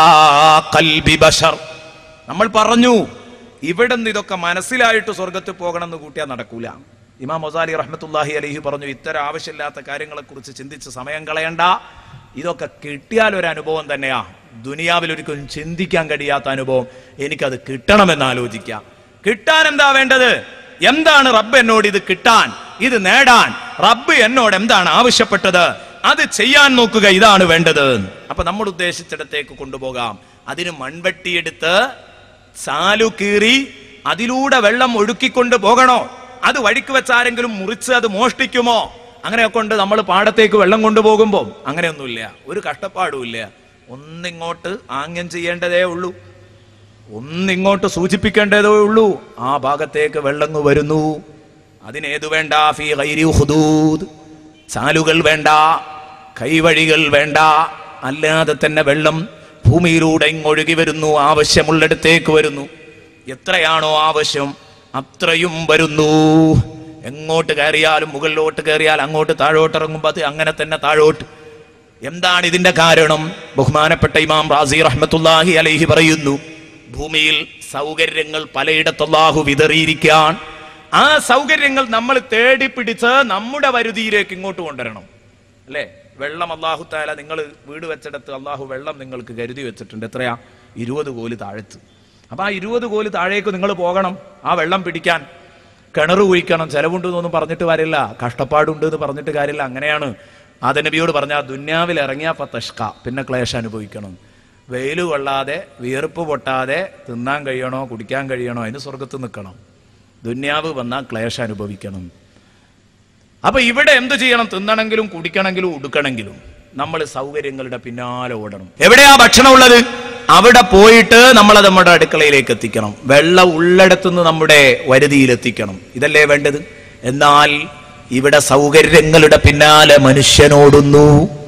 ഖൽബി ബശർ. നമ്മൾ പറഞ്ഞു ഇവിടെ നിന്ന് ഇതൊക്കെ മനസ്സിലായിട്ട് സ്വർഗത്തിൽ പോകണം എന്ന് കൂട്ടിയാൽ നടക്കൂല. ഇമാം ഗസാലി റഹ്മത്തുള്ളാഹി അലൈഹി പറഞ്ഞു, ഇത്തരം ആവശ്യമില്ലാത്ത കാര്യങ്ങളെ കുറിച്ച് ചിന്തിച്ച് സമയം കളയണ്ട. ഇതൊക്കെ കിട്ടിയാൽ ഒരു അനുഭവം തന്നെയാ. ദുനിയാവിൽ ഒരിക്കലും ചിന്തിക്കാൻ കഴിയാത്ത അനുഭവം. എനിക്കത് കിട്ടണമെന്ന് ആലോചിക്കാം. കിട്ടാൻ എന്താ വേണ്ടത്? എന്താണ് റബ്ബ് എന്നോട് ഇത് കിട്ടാൻ, ഇത് നേടാൻ റബ്ബ് എന്നോട് എന്താണ് ആവശ്യപ്പെട്ടത്, അത് ചെയ്യാൻ നോക്കുക. ഇതാണ് വേണ്ടത്. അപ്പൊ നമ്മൾ ഉദ്ദേശിച്ചിടത്തേക്ക് കൊണ്ടുപോകാം. അതിന് മൺവെട്ടിയെടുത്ത് ചാലു കീറി അതിലൂടെ വെള്ളം ഒഴുക്കിക്കൊണ്ട് പോകണോ? അത് വഴിക്ക് വെച്ചാരെങ്കിലും മുറിച്ച് അത് മോഷ്ടിക്കുമോ? അങ്ങനെയൊക്കെ ഉണ്ട്. നമ്മൾ പാടത്തേക്ക് വെള്ളം കൊണ്ടുപോകുമ്പോൾ അങ്ങനെയൊന്നുമില്ല, ഒരു കഷ്ടപ്പാടുമില്ല. ഒന്നിങ്ങോട്ട് ആംഗ്യം ചെയ്യേണ്ടതേ ഉള്ളൂ, ഒന്നിങ്ങോട്ട് സൂചിപ്പിക്കേണ്ടതേ ഉള്ളൂ. ആ ഭാഗത്തേക്ക് വെള്ളം വരുന്നു. അതിനേതു വേണ്ട? ഫീ ഗൈരി ഹുദൂദ്. ചാലുകൾ വേണ്ട, കൈവഴികൾ വേണ്ട. അല്ലാതെ തന്നെ വെള്ളം ഭൂമിയിലൂടെ ഇങ്ങൊഴുകി വരുന്നു. ആവശ്യമുള്ളിടത്തേക്ക് വരുന്നു. എത്രയാണോ ആവശ്യം അത്രയും വരുന്നു. എങ്ങോട്ട് കയറിയാലും, മുകളിലോട്ട് കയറിയാൽ അങ്ങോട്ട്, താഴോട്ട് ഇറങ്ങുമ്പോൾ അത് അങ്ങനെ തന്നെ താഴോട്ട്. എന്താണ് ഇതിന്റെ കാരണം? ബഹുമാനപ്പെട്ട ഇമാം റാസി റഹ്മത്തുള്ളാഹി അലൈഹി പറയുന്നു, ഭൂമിയിൽ സൗകര്യങ്ങൾ പലയിടത്ത് അല്ലാഹു വിതറിയിരിക്കാൻ. ആ സൗകര്യങ്ങൾ നമ്മൾ തേടി പിടിച്ച് നമ്മുടെ വരുതിയിലേക്ക് ഇങ്ങോട്ട് കൊണ്ടുവരണം. അല്ലേ? വെള്ളം അല്ലാഹു തആല, നിങ്ങൾ വീട് വെച്ചിടത്ത് അല്ലാഹു വെള്ളം നിങ്ങൾക്ക് കരുതി വെച്ചിട്ടുണ്ട്. എത്രയാ? ഇരുപത് കോല് താഴത്ത്. അപ്പൊ ആ ഇരുപത് കോല് താഴേക്ക് നിങ്ങൾ പോകണം ആ വെള്ളം പിടിക്കാൻ. കിണർ കുഴിക്കണം, ചെലവുണ്ട് എന്നൊന്നും പറഞ്ഞിട്ട് കാര്യമില്ല, കഷ്ടപ്പാടുണ്ട് എന്ന് പറഞ്ഞിട്ട് കാര്യമില്ല. അങ്ങനെയാണ് ആദം നബിയോട് പറഞ്ഞ, ദുന്യാവിൽ ഇറങ്ങിയ ഫതഷ്ക, പിന്നെ ക്ലേശം അനുഭവിക്കണം. വെയിൽ കൊള്ളാതെ വിയർപ്പ് പൊട്ടാതെ തിന്നാൻ കഴിയണോ കുടിക്കാൻ കഴിയണോ അതിന് സ്വർഗത്ത് നിൽക്കണം. ദുന്യാവ് വന്നാൽ ക്ലേശം അനുഭവിക്കണം. അപ്പൊ ഇവിടെ എന്ത് ചെയ്യണം? തിന്നണമെങ്കിലും കുടിക്കണമെങ്കിലും ഉടുക്കണമെങ്കിലും നമ്മൾ സൗകര്യങ്ങളുടെ പിന്നാലെ ഓടണം. എവിടെയാ ഭക്ഷണം ഉള്ളത് അവിടെ പോയിട്ട് നമ്മളത് നമ്മുടെ അടുക്കളയിലേക്ക് എത്തിക്കണം. വെള്ളം ഉള്ളിടത്തുനിന്ന് നമ്മുടെ വരുതിയിൽ എത്തിക്കണം. ഇതല്ലേ വേണ്ടത്? എന്നാൽ ഇവിടെ സൗകര്യങ്ങളുടെ പിന്നാലെ മനുഷ്യനോടുന്നു.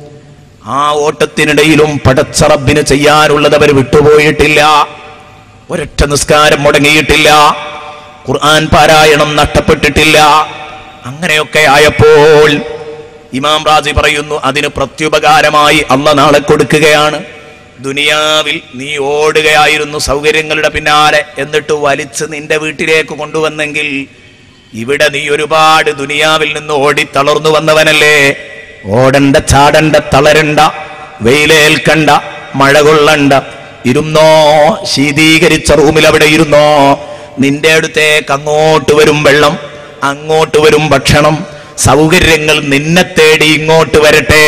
ആ ഓട്ടത്തിനിടയിലും പടച്ച റബ്ബിന് ചെയ്യാനുള്ളത് അവർ വിട്ടുപോയിട്ടില്ല. ഒരൊറ്റ നിസ്കാരം മുടങ്ങിയിട്ടില്ല, ഖുർആൻ പാരായണം നഷ്ടപ്പെട്ടിട്ടില്ല. അങ്ങനെയൊക്കെ ആയപ്പോൾ ഇമാം റാസി പറയുന്നു, അതിന് പ്രത്യുപകാരമായി അല്ലാഹ് നാളെ കൊടുക്കുകയാണ്. ദുനിയാവിൽ നീ ഓടുകയായിരുന്നു സൗകര്യങ്ങളുടെ പിന്നാലെ, എന്നിട്ട് വലിച്ച് നിന്റെ വീട്ടിലേക്ക് കൊണ്ടുവന്നെങ്കിൽ ഇവിടെ നീ ഒരുപാട് ദുനിയാവിൽ നിന്ന് ഓടി തളർന്നു വന്നവനല്ലേ. ഓടണ്ട, ചാടണ്ട, തളരണ്ട, വെയിലേൽക്കണ്ട, മഴ കൊള്ളണ്ട, ഇരുന്നോ, ശീതീകരിച്ച റൂമിൽ അവിടെ ഇരുന്നോ. നിന്റെ അടുത്തേക്ക് അങ്ങോട്ട് വരും വെള്ളം, അങ്ങോട്ട് വരും ഭക്ഷണം, സൗകര്യങ്ങൾ നിന്നെ തേടി ഇങ്ങോട്ട് വരട്ടെ.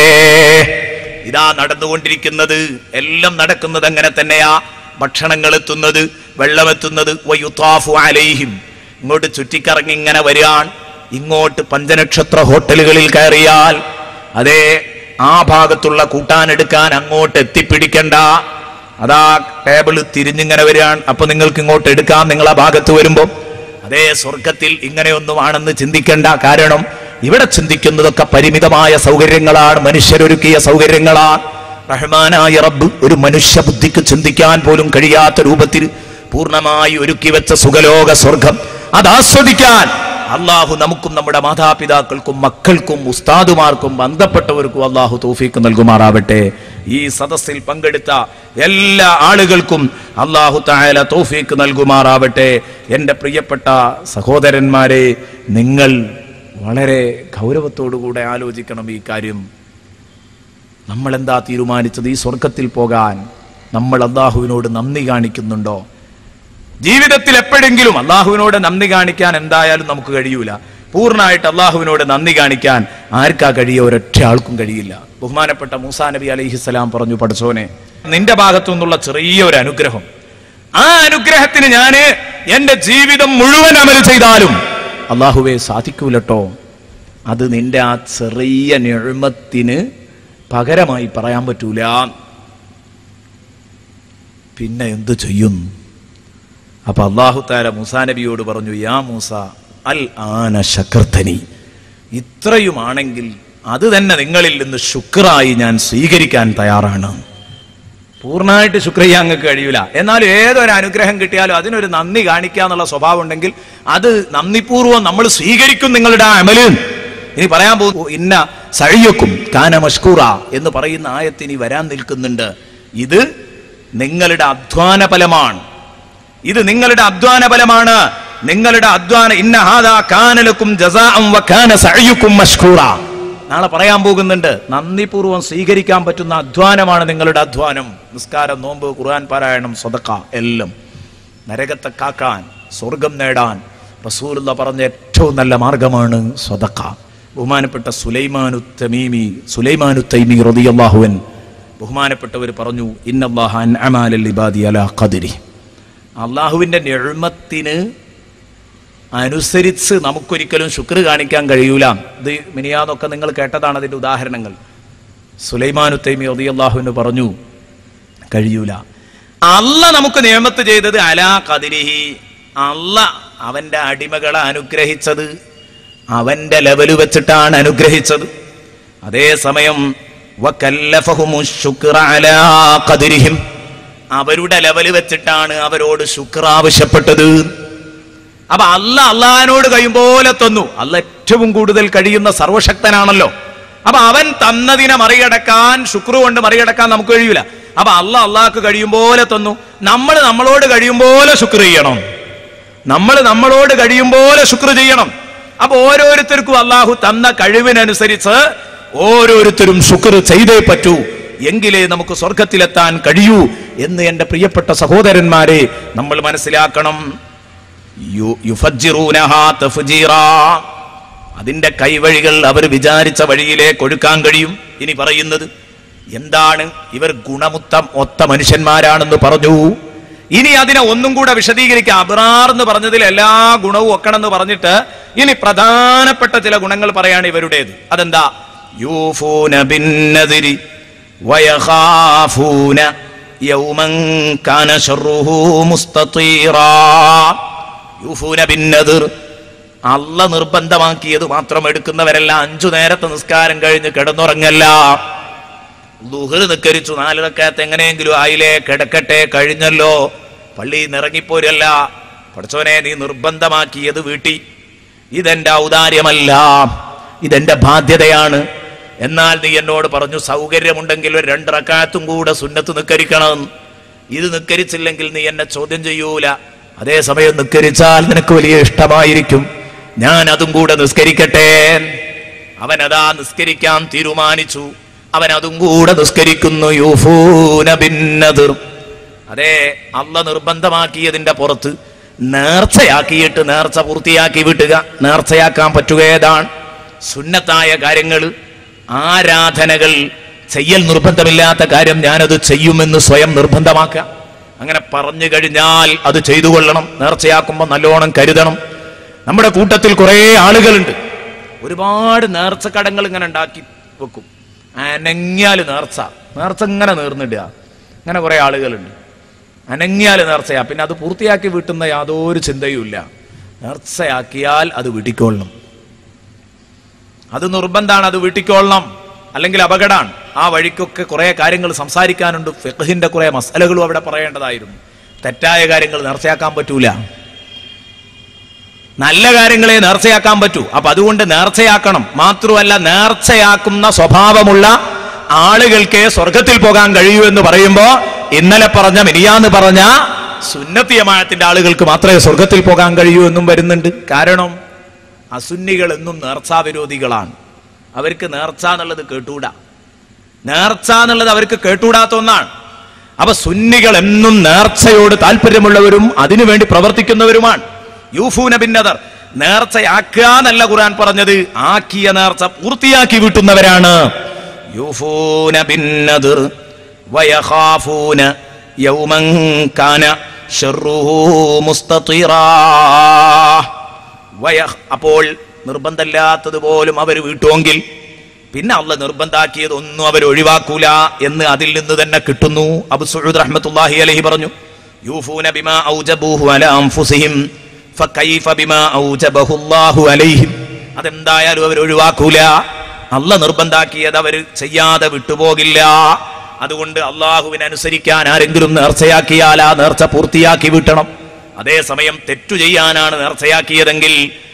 ഇതാ നടന്നുകൊണ്ടിരിക്കുന്നത്. എല്ലാം നടക്കുന്നത് അങ്ങനെ തന്നെയാ. ഭക്ഷണങ്ങൾ എത്തുന്നത്, വെള്ളമെത്തുന്നത്. വയുതാഫു അലൈഹിം, ഇങ്ങോട്ട് ചുറ്റിക്കറങ്ങി ഇങ്ങനെ വരികയാണ്. ഇങ്ങോട്ട് പഞ്ചനക്ഷത്ര ഹോട്ടലുകളിൽ കയറിയാൽ അതേ ആ ഭാഗത്തുള്ള കൂട്ടാനെടുക്കാൻ അങ്ങോട്ട് എത്തിപ്പിടിക്കണ്ട. അതാ ടേബിള് തിരിഞ്ഞിങ്ങനെ വരികയാണ്. അപ്പൊ നിങ്ങൾക്ക് ഇങ്ങോട്ട് എടുക്കാം. നിങ്ങൾ ആ ഭാഗത്ത് വരുമ്പോ അതേ സ്വർഗത്തിൽ ഇങ്ങനെയൊന്നും ആണെന്ന് ചിന്തിക്കേണ്ട. കാരണം ഇവിടെ ചിന്തിക്കുന്നതൊക്കെ പരിമിതമായ സൗകര്യങ്ങളാണ്, മനുഷ്യരൊരുക്കിയ സൗകര്യങ്ങളാണ്. റഹ്മാനായ റബ്ബ് ഒരു മനുഷ്യ ബുദ്ധിക്ക് ചിന്തിക്കാൻ പോലും കഴിയാത്ത രൂപത്തിൽ പൂർണ്ണമായി ഒരുക്കി വെച്ച സുഖലോക സ്വർഗം അത് ആസ്വദിക്കാൻ അള്ളാഹു നമുക്കും നമ്മുടെ മാതാപിതാക്കൾക്കും മക്കൾക്കും ഉസ്താദുമാർക്കും ബന്ധപ്പെട്ടവർക്കും അള്ളാഹു തൗഫീഖ് നൽകുമാറാവട്ടെ. ഈ സദസ്സിൽ പങ്കെടുത്ത എല്ലാ ആളുകൾക്കും അള്ളാഹു തആല തൗഫീഖ് നൽകുമാറാവട്ടെ. എൻ്റെ പ്രിയപ്പെട്ട സഹോദരന്മാരെ, നിങ്ങൾ വളരെ ഗൗരവത്തോടുകൂടെ ആലോചിക്കണം ഈ കാര്യം. നമ്മൾ എന്താ തീരുമാനിച്ചത്? ഈ സ്വർഗത്തിൽ പോകാൻ നമ്മൾ അള്ളാഹുവിനോട് നന്ദി കാണിക്കുന്നുണ്ടോ? ജീവിതത്തിൽ എപ്പോഴെങ്കിലും അള്ളാഹുവിനോട് നന്ദി കാണിക്കാൻ എന്തായാലും നമുക്ക് കഴിയൂല. പൂർണ്ണമായിട്ട് അള്ളാഹുവിനോട് നന്ദി കാണിക്കാൻ ആർക്കാ കഴിയുക? ഒരൊറ്റ ആൾക്കും കഴിയില്ല. ബഹുമാനപ്പെട്ട മൂസാ നബി അലൈഹിസ്സലാം പറഞ്ഞു, പടച്ചോനെ, നിന്റെ ഭാഗത്തു നിന്നുള്ള ചെറിയൊരു അനുഗ്രഹം, ആ അനുഗ്രഹത്തിന് ഞാൻ എന്റെ ജീവിതം മുഴുവൻ അമൽ ചെയ്താലും അള്ളാഹുവേ സാധിക്കൂലട്ടോ. അത് നിന്റെ ആ ചെറിയ നിഅമത്തിന് പകരമായി പറയാൻ പറ്റൂല. പിന്നെ എന്തു ചെയ്യും? അപ്പൊ അല്ലാഹു തആല മൂസാ നബിയോട് പറഞ്ഞു, യാ മൂസ അൽ ആന ശകർതനി, ഇത്രയുമാണെങ്കിൽ അത് തന്നെ നിങ്ങളിൽ നിന്ന് ശുക്റായി ഞാൻ സ്വീകരിക്കാൻ തയ്യാറാണ്. പൂർണ്ണമായിട്ട് ശുക്ർ ചെയ്യാൻ നിങ്ങൾക്ക് കഴിയൂല, എന്നാലും ഏതൊരു അനുഗ്രഹം കിട്ടിയാലും അതിനൊരു നന്ദി കാണിക്കുക എന്നുള്ള സ്വഭാവം ഉണ്ടെങ്കിൽ അത് നന്ദിപൂർവ്വം നമ്മൾ സ്വീകരിക്കും നിങ്ങളുടെ ആ അമല്. ഇനി പറയാൻ പോകും, ഇന്ന സഅയ്യുക്കും കാന മഷ്കൂറ എന്ന് പറയുന്ന ആയത്തിനി വരാൻ നിൽക്കുന്നുണ്ട്. ഇത് നിങ്ങളുടെ അധ്വാന ഫലമാണ്. ഇത് നിങ്ങളുടെ അധ്വാന ഫലമാണ്. നിങ്ങളുടെ അധ്വാന ഇന്ന ഹാദാ കാന ലക്കും ജസാഅൻ വ കാന സഅയ്യുക്കും മഷ്കൂറ. നാളെ പറയാൻ പോകുന്നുണ്ട്. നന്ദിപൂർവ്വം സ്വീകരിക്കാൻ പറ്റുന്ന അധ്വാനമാണ് നിങ്ങളുടെ അധ്വാനം. നിസ്കാരം, നോമ്പ്, ഖുർആൻ പാരായണം, സദഖ എല്ലാം നരകത്തെ കാക്കാൻ, സ്വർഗം നേടാൻ റസൂലുള്ളാഹി പറഞ്ഞ ഏറ്റവും നല്ല മാർഗമാണ് സദഖ. ബഹുമാനപ്പെട്ട സുലൈമാനു തമീമി സുലൈമാനു തൈമി റളിയല്ലാഹു അൻഹു ബഹുമാനപ്പെട്ടവർ പറഞ്ഞു, ഇന്നല്ലാഹ അൻഅമ അലൽ ഇബാദി അലാ ഖദരി. അള്ളാഹുവിൻ്റെ നിഅമത്തിന് അനുസരിച്ച് നമുക്കൊരിക്കലും ശുക്ർ കാണിക്കാൻ കഴിയൂല. ഇത് മിനിയാന്നൊക്കെ നിങ്ങൾ കേട്ടതാണ് അതിൻ്റെ ഉദാഹരണങ്ങൾ. സുലൈമാനു തൈമി റളിയല്ലാഹു അൻഹു പറഞ്ഞു, കഴിയൂല. അള്ളാഹ് നമുക്ക് നിഅമത്ത് ചെയ്തത് അലാ ഖദരിഹി. അള്ളാഹ് അവൻ്റെ അടിമകളെ അനുഗ്രഹിച്ചത് അവൻ്റെ ലെവല് വെച്ചിട്ടാണ് അനുഗ്രഹിച്ചത്. അതേസമയം വകല്ലഫഹുമുശ് ശുക്ര അലാ ഖദരിഹിം, അവരുടെ ലെവല് വെച്ചിട്ടാണ് അവരോട് ശുക്ർ ആവശ്യപ്പെട്ടത്. അപ്പൊ അള്ളാഹ് അള്ളാഹിനോട് കഴിയുമ്പോലെ തന്നു. അള്ളാഹ് ഏറ്റവും കൂടുതൽ കഴിയുന്ന സർവശക്തനാണല്ലോ. അപ്പൊ അവൻ തന്നതിനെ മറികടക്കാൻ, ശുക്ർ കൊണ്ട് മറികടക്കാൻ നമുക്ക് കഴിയൂല. അപ്പൊ അള്ളാഹ് അള്ളാഹ്ക്ക് കഴിയുമ്പോലെ തന്നു. നമ്മൾ നമ്മളോട് കഴിയുമ്പോലെ ശുക്ർ ചെയ്യണം. നമ്മൾ നമ്മളോട് കഴിയുമ്പോലെ ശുക്ർ ചെയ്യണം. അപ്പൊ ഓരോരുത്തർക്കും അള്ളാഹു തന്ന കഴിവിനനുസരിച്ച് ഓരോരുത്തരും ശുക്ർ ചെയ്തേ പറ്റൂ. എങ്കിലേ നമുക്ക് സ്വർഗത്തിലെത്താൻ കഴിയൂ എന്ന് എൻ്റെ പ്രിയപ്പെട്ട സഹോദരന്മാരെ നമ്മൾ മനസ്സിലാക്കണം. യുഫജ്ജിറൂനഹാ തഫ്ജീറാ, അതിന്റെ കൈവഴികൾ അവർ വിചാരിച്ച വഴിയിലേക്ക് ഒഴുക്കാൻ കഴിയും. ഇനി പറയുന്നത് എന്താണ്? ഇവർ ഗുണമുത്തം ഒത്ത മനുഷ്യന്മാരാണെന്ന് പറഞ്ഞു. ഇനി അതിനെ ഒന്നും കൂടെ വിശദീകരിക്കുക. അബ്റാർ എന്ന് പറഞ്ഞതിൽ എല്ലാ ഗുണവും ഒക്കണമെന്ന് പറഞ്ഞിട്ട് ഇനി പ്രധാനപ്പെട്ട ചില ഗുണങ്ങൾ പറയാണ് ഇവരുടേത്. അതെന്താ? യൂഫൂന ബിന്നദിരി വയഖാഫൂന യൗമൻ കാന ശർറുഹു മുസ്തതീറാ. യൂഫൂന ബിന്നദിർ, അല്ലാഹ് നിർബന്ധമാക്കിയത് മാത്രം എടുക്കുന്നവരല്ല. അഞ്ചു നേരത്തെ നിസ്കാരം കഴിഞ്ഞ് കിടന്നുറങ്ങല്ല. ദുഹർ നിസ്കരിച്ചു, നാല് റക്അത്ത് എങ്ങനെയെങ്കിലും ആയില്ലേ, കിടക്കട്ടെ, കഴിഞ്ഞല്ലോ, പള്ളിയിൽ നിന്ന് ഇറങ്ങിപ്പോരല്ല. പഠിച്ചോനെ, നീ നിർബന്ധമാക്കിയത് വീട്ടി. ഇതെന്റെ ഔദാര്യമല്ല, ഇതെന്റെ ബാധ്യതയാണ്. എന്നാൽ നീ എന്നോട് പറഞ്ഞു സൗകര്യമുണ്ടെങ്കിൽ ഒരു രണ്ട് റക്അത്തും കൂടെ സുന്നത്ത് നിസ്കരിക്കണം. ഇത് നിസ്കരിച്ചില്ലെങ്കിൽ നീ എന്നെ ചോദ്യം ചെയ്യൂല. അതേസമയം നിസ്കരിച്ചാൽ നിനക്ക് വലിയ ഇഷ്ടമായിരിക്കും, ഞാൻ അതും കൂടെ നിസ്കരിക്കട്ടെ. അവനതാ നിസ്കരിക്കാൻ തീരുമാനിച്ചു. അവൻ അതും കൂടെ നിസ്കരിക്കുന്നു. യൂഫൂന ബിന്നദിർ. അതെ, അല്ലാഹ് നിർബന്ധമാക്കിയതിന്റെ പുറത്ത് നേർച്ചയാക്കിയിട്ട് നേർച്ച പൂർത്തിയാക്കി വിട്ടുക. നേർച്ചയാക്കാൻ പറ്റുക ഏതാണ്? സുന്നത്തായ കാര്യങ്ങൾ, ആരാധനകൾ ചെയ്യൽ നിർബന്ധമില്ലാത്ത കാര്യം ഞാനത് ചെയ്യുമെന്ന് സ്വയം നിർബന്ധമാക്കുക. അങ്ങനെ പറഞ്ഞു കഴിഞ്ഞാൽ അത് ചെയ്തു കൊള്ളണം. നേർച്ചയാക്കുമ്പോൾ നല്ലോണം കരുതണം. നമ്മുടെ കൂട്ടത്തിൽ കുറേ ആളുകളുണ്ട്, ഒരുപാട് നേർച്ച കടങ്ങൾ ഇങ്ങനെ ഉണ്ടാക്കി വെക്കും. അനങ്ങിയാൽ നേർച്ച നേർച്ച ഇങ്ങനെ നേർന്നിടുക. അങ്ങനെ കുറെ ആളുകളുണ്ട്. അനങ്ങിയാൽ നേർച്ചയാ, പിന്നെ അത് പൂർത്തിയാക്കി വീട്ടുന്ന യാതൊരു ചിന്തയുമില്ല. നേർച്ചയാക്കിയാൽ അത് വീട്ടിക്കൊള്ളണം, അത് നിർബന്ധമാണ്, അത് വീട്ടിക്കൊള്ളണം, അല്ലെങ്കിൽ അപകടമാണ്. ആ വഴിക്കൊക്കെ കുറെ കാര്യങ്ങൾ സംസാരിക്കാനുണ്ട്. ഫിഖ്ഹിന്റെ കുറെ മസലകളും അവിടെ പറയേണ്ടതായിരുന്നു. തെറ്റായ കാര്യങ്ങൾ നേർച്ചയാക്കാൻ പറ്റൂല, നല്ല കാര്യങ്ങളെ നേർച്ചയാക്കാൻ പറ്റൂ. അപ്പൊ അതുകൊണ്ട് നേർച്ചയാക്കണം. മാത്രമല്ല, നേർച്ചയാക്കുന്ന സ്വഭാവമുള്ള ആളുകൾക്ക് സ്വർഗത്തിൽ പോകാൻ കഴിയൂ എന്ന് പറയുമ്പോ ഇന്നലെ പറഞ്ഞ മിനിയാന്ന് പറഞ്ഞ സുന്നത്തി ജമാഅത്തിന്റെ ആളുകൾക്ക് മാത്രമേ സ്വർഗത്തിൽ പോകാൻ കഴിയൂ എന്നും വരുന്നുണ്ട്. കാരണം അസുന്നികൾ എന്നും നേർച്ചാ വിരോധികളാണ്. അവർക്ക് നേർച്ച എന്നുള്ളത് കേട്ടൂടാ. നേർച്ച എന്നുള്ളത് അവർക്ക് കേട്ടൂടാത്ത ഒന്നാണ്. അപ്പൊ സുന്നികൾ എന്നും നേർച്ചയോട് താല്പര്യമുള്ളവരും അതിനുവേണ്ടി പ്രവർത്തിക്കുന്നവരുമാണ്. യൂഫൂന ബിന്നദർ, നേർച്ചയാക്കുക എന്നല്ല ഖുർആൻ പറഞ്ഞത്, ആക്കിയ നേർച്ച പൂർത്തിയാക്കി വീട്ടുന്നവരാണ്. യൂഫൂന ബിന്നദർ വയഖാഫൂന യൗമൻ കാന ശർറുഹു മുസ്തതീറാ. അപ്പോൾ നിർബന്ധമില്ലാത്തത് പോലും അവർ വീട്ടുമെങ്കിൽ പിന്നെ അള്ളാഹ് നിർബന്ധാക്കിയത് ഒന്നും അവർ ഒഴിവാക്കൂല എന്ന് അതിൽ നിന്ന് തന്നെ കിട്ടുന്നു. അബൂ സഊദ് റഹ്മത്തുള്ളാഹി അലൈഹി പറഞ്ഞു, യൂഫൂന ബിമാ ഔജബൂഹു അലാ അൻഫുസിഹിം ഫകൈഫ ബിമാ ഔജബഹു അല്ലാഹു അലൈഹിം. അതെന്തായാലും അവർ ഒഴിവാക്കൂല. അള്ളാഹ് നിർബന്ധാക്കിയത് അവർ ചെയ്യാതെ വിട്ടുപോകില്ല. അതുകൊണ്ട് അള്ളാഹുവിനെ അനുസരിക്കാൻ ആരെങ്കിലും നേർച്ചയാക്കിയാൽ ആ നേർച്ച പൂർത്തിയാക്കി വിട്ടണം. അതേസമയം തെറ്റു ചെയ്യാനാണ് നേർച്ചയാക്കിയതെങ്കിൽ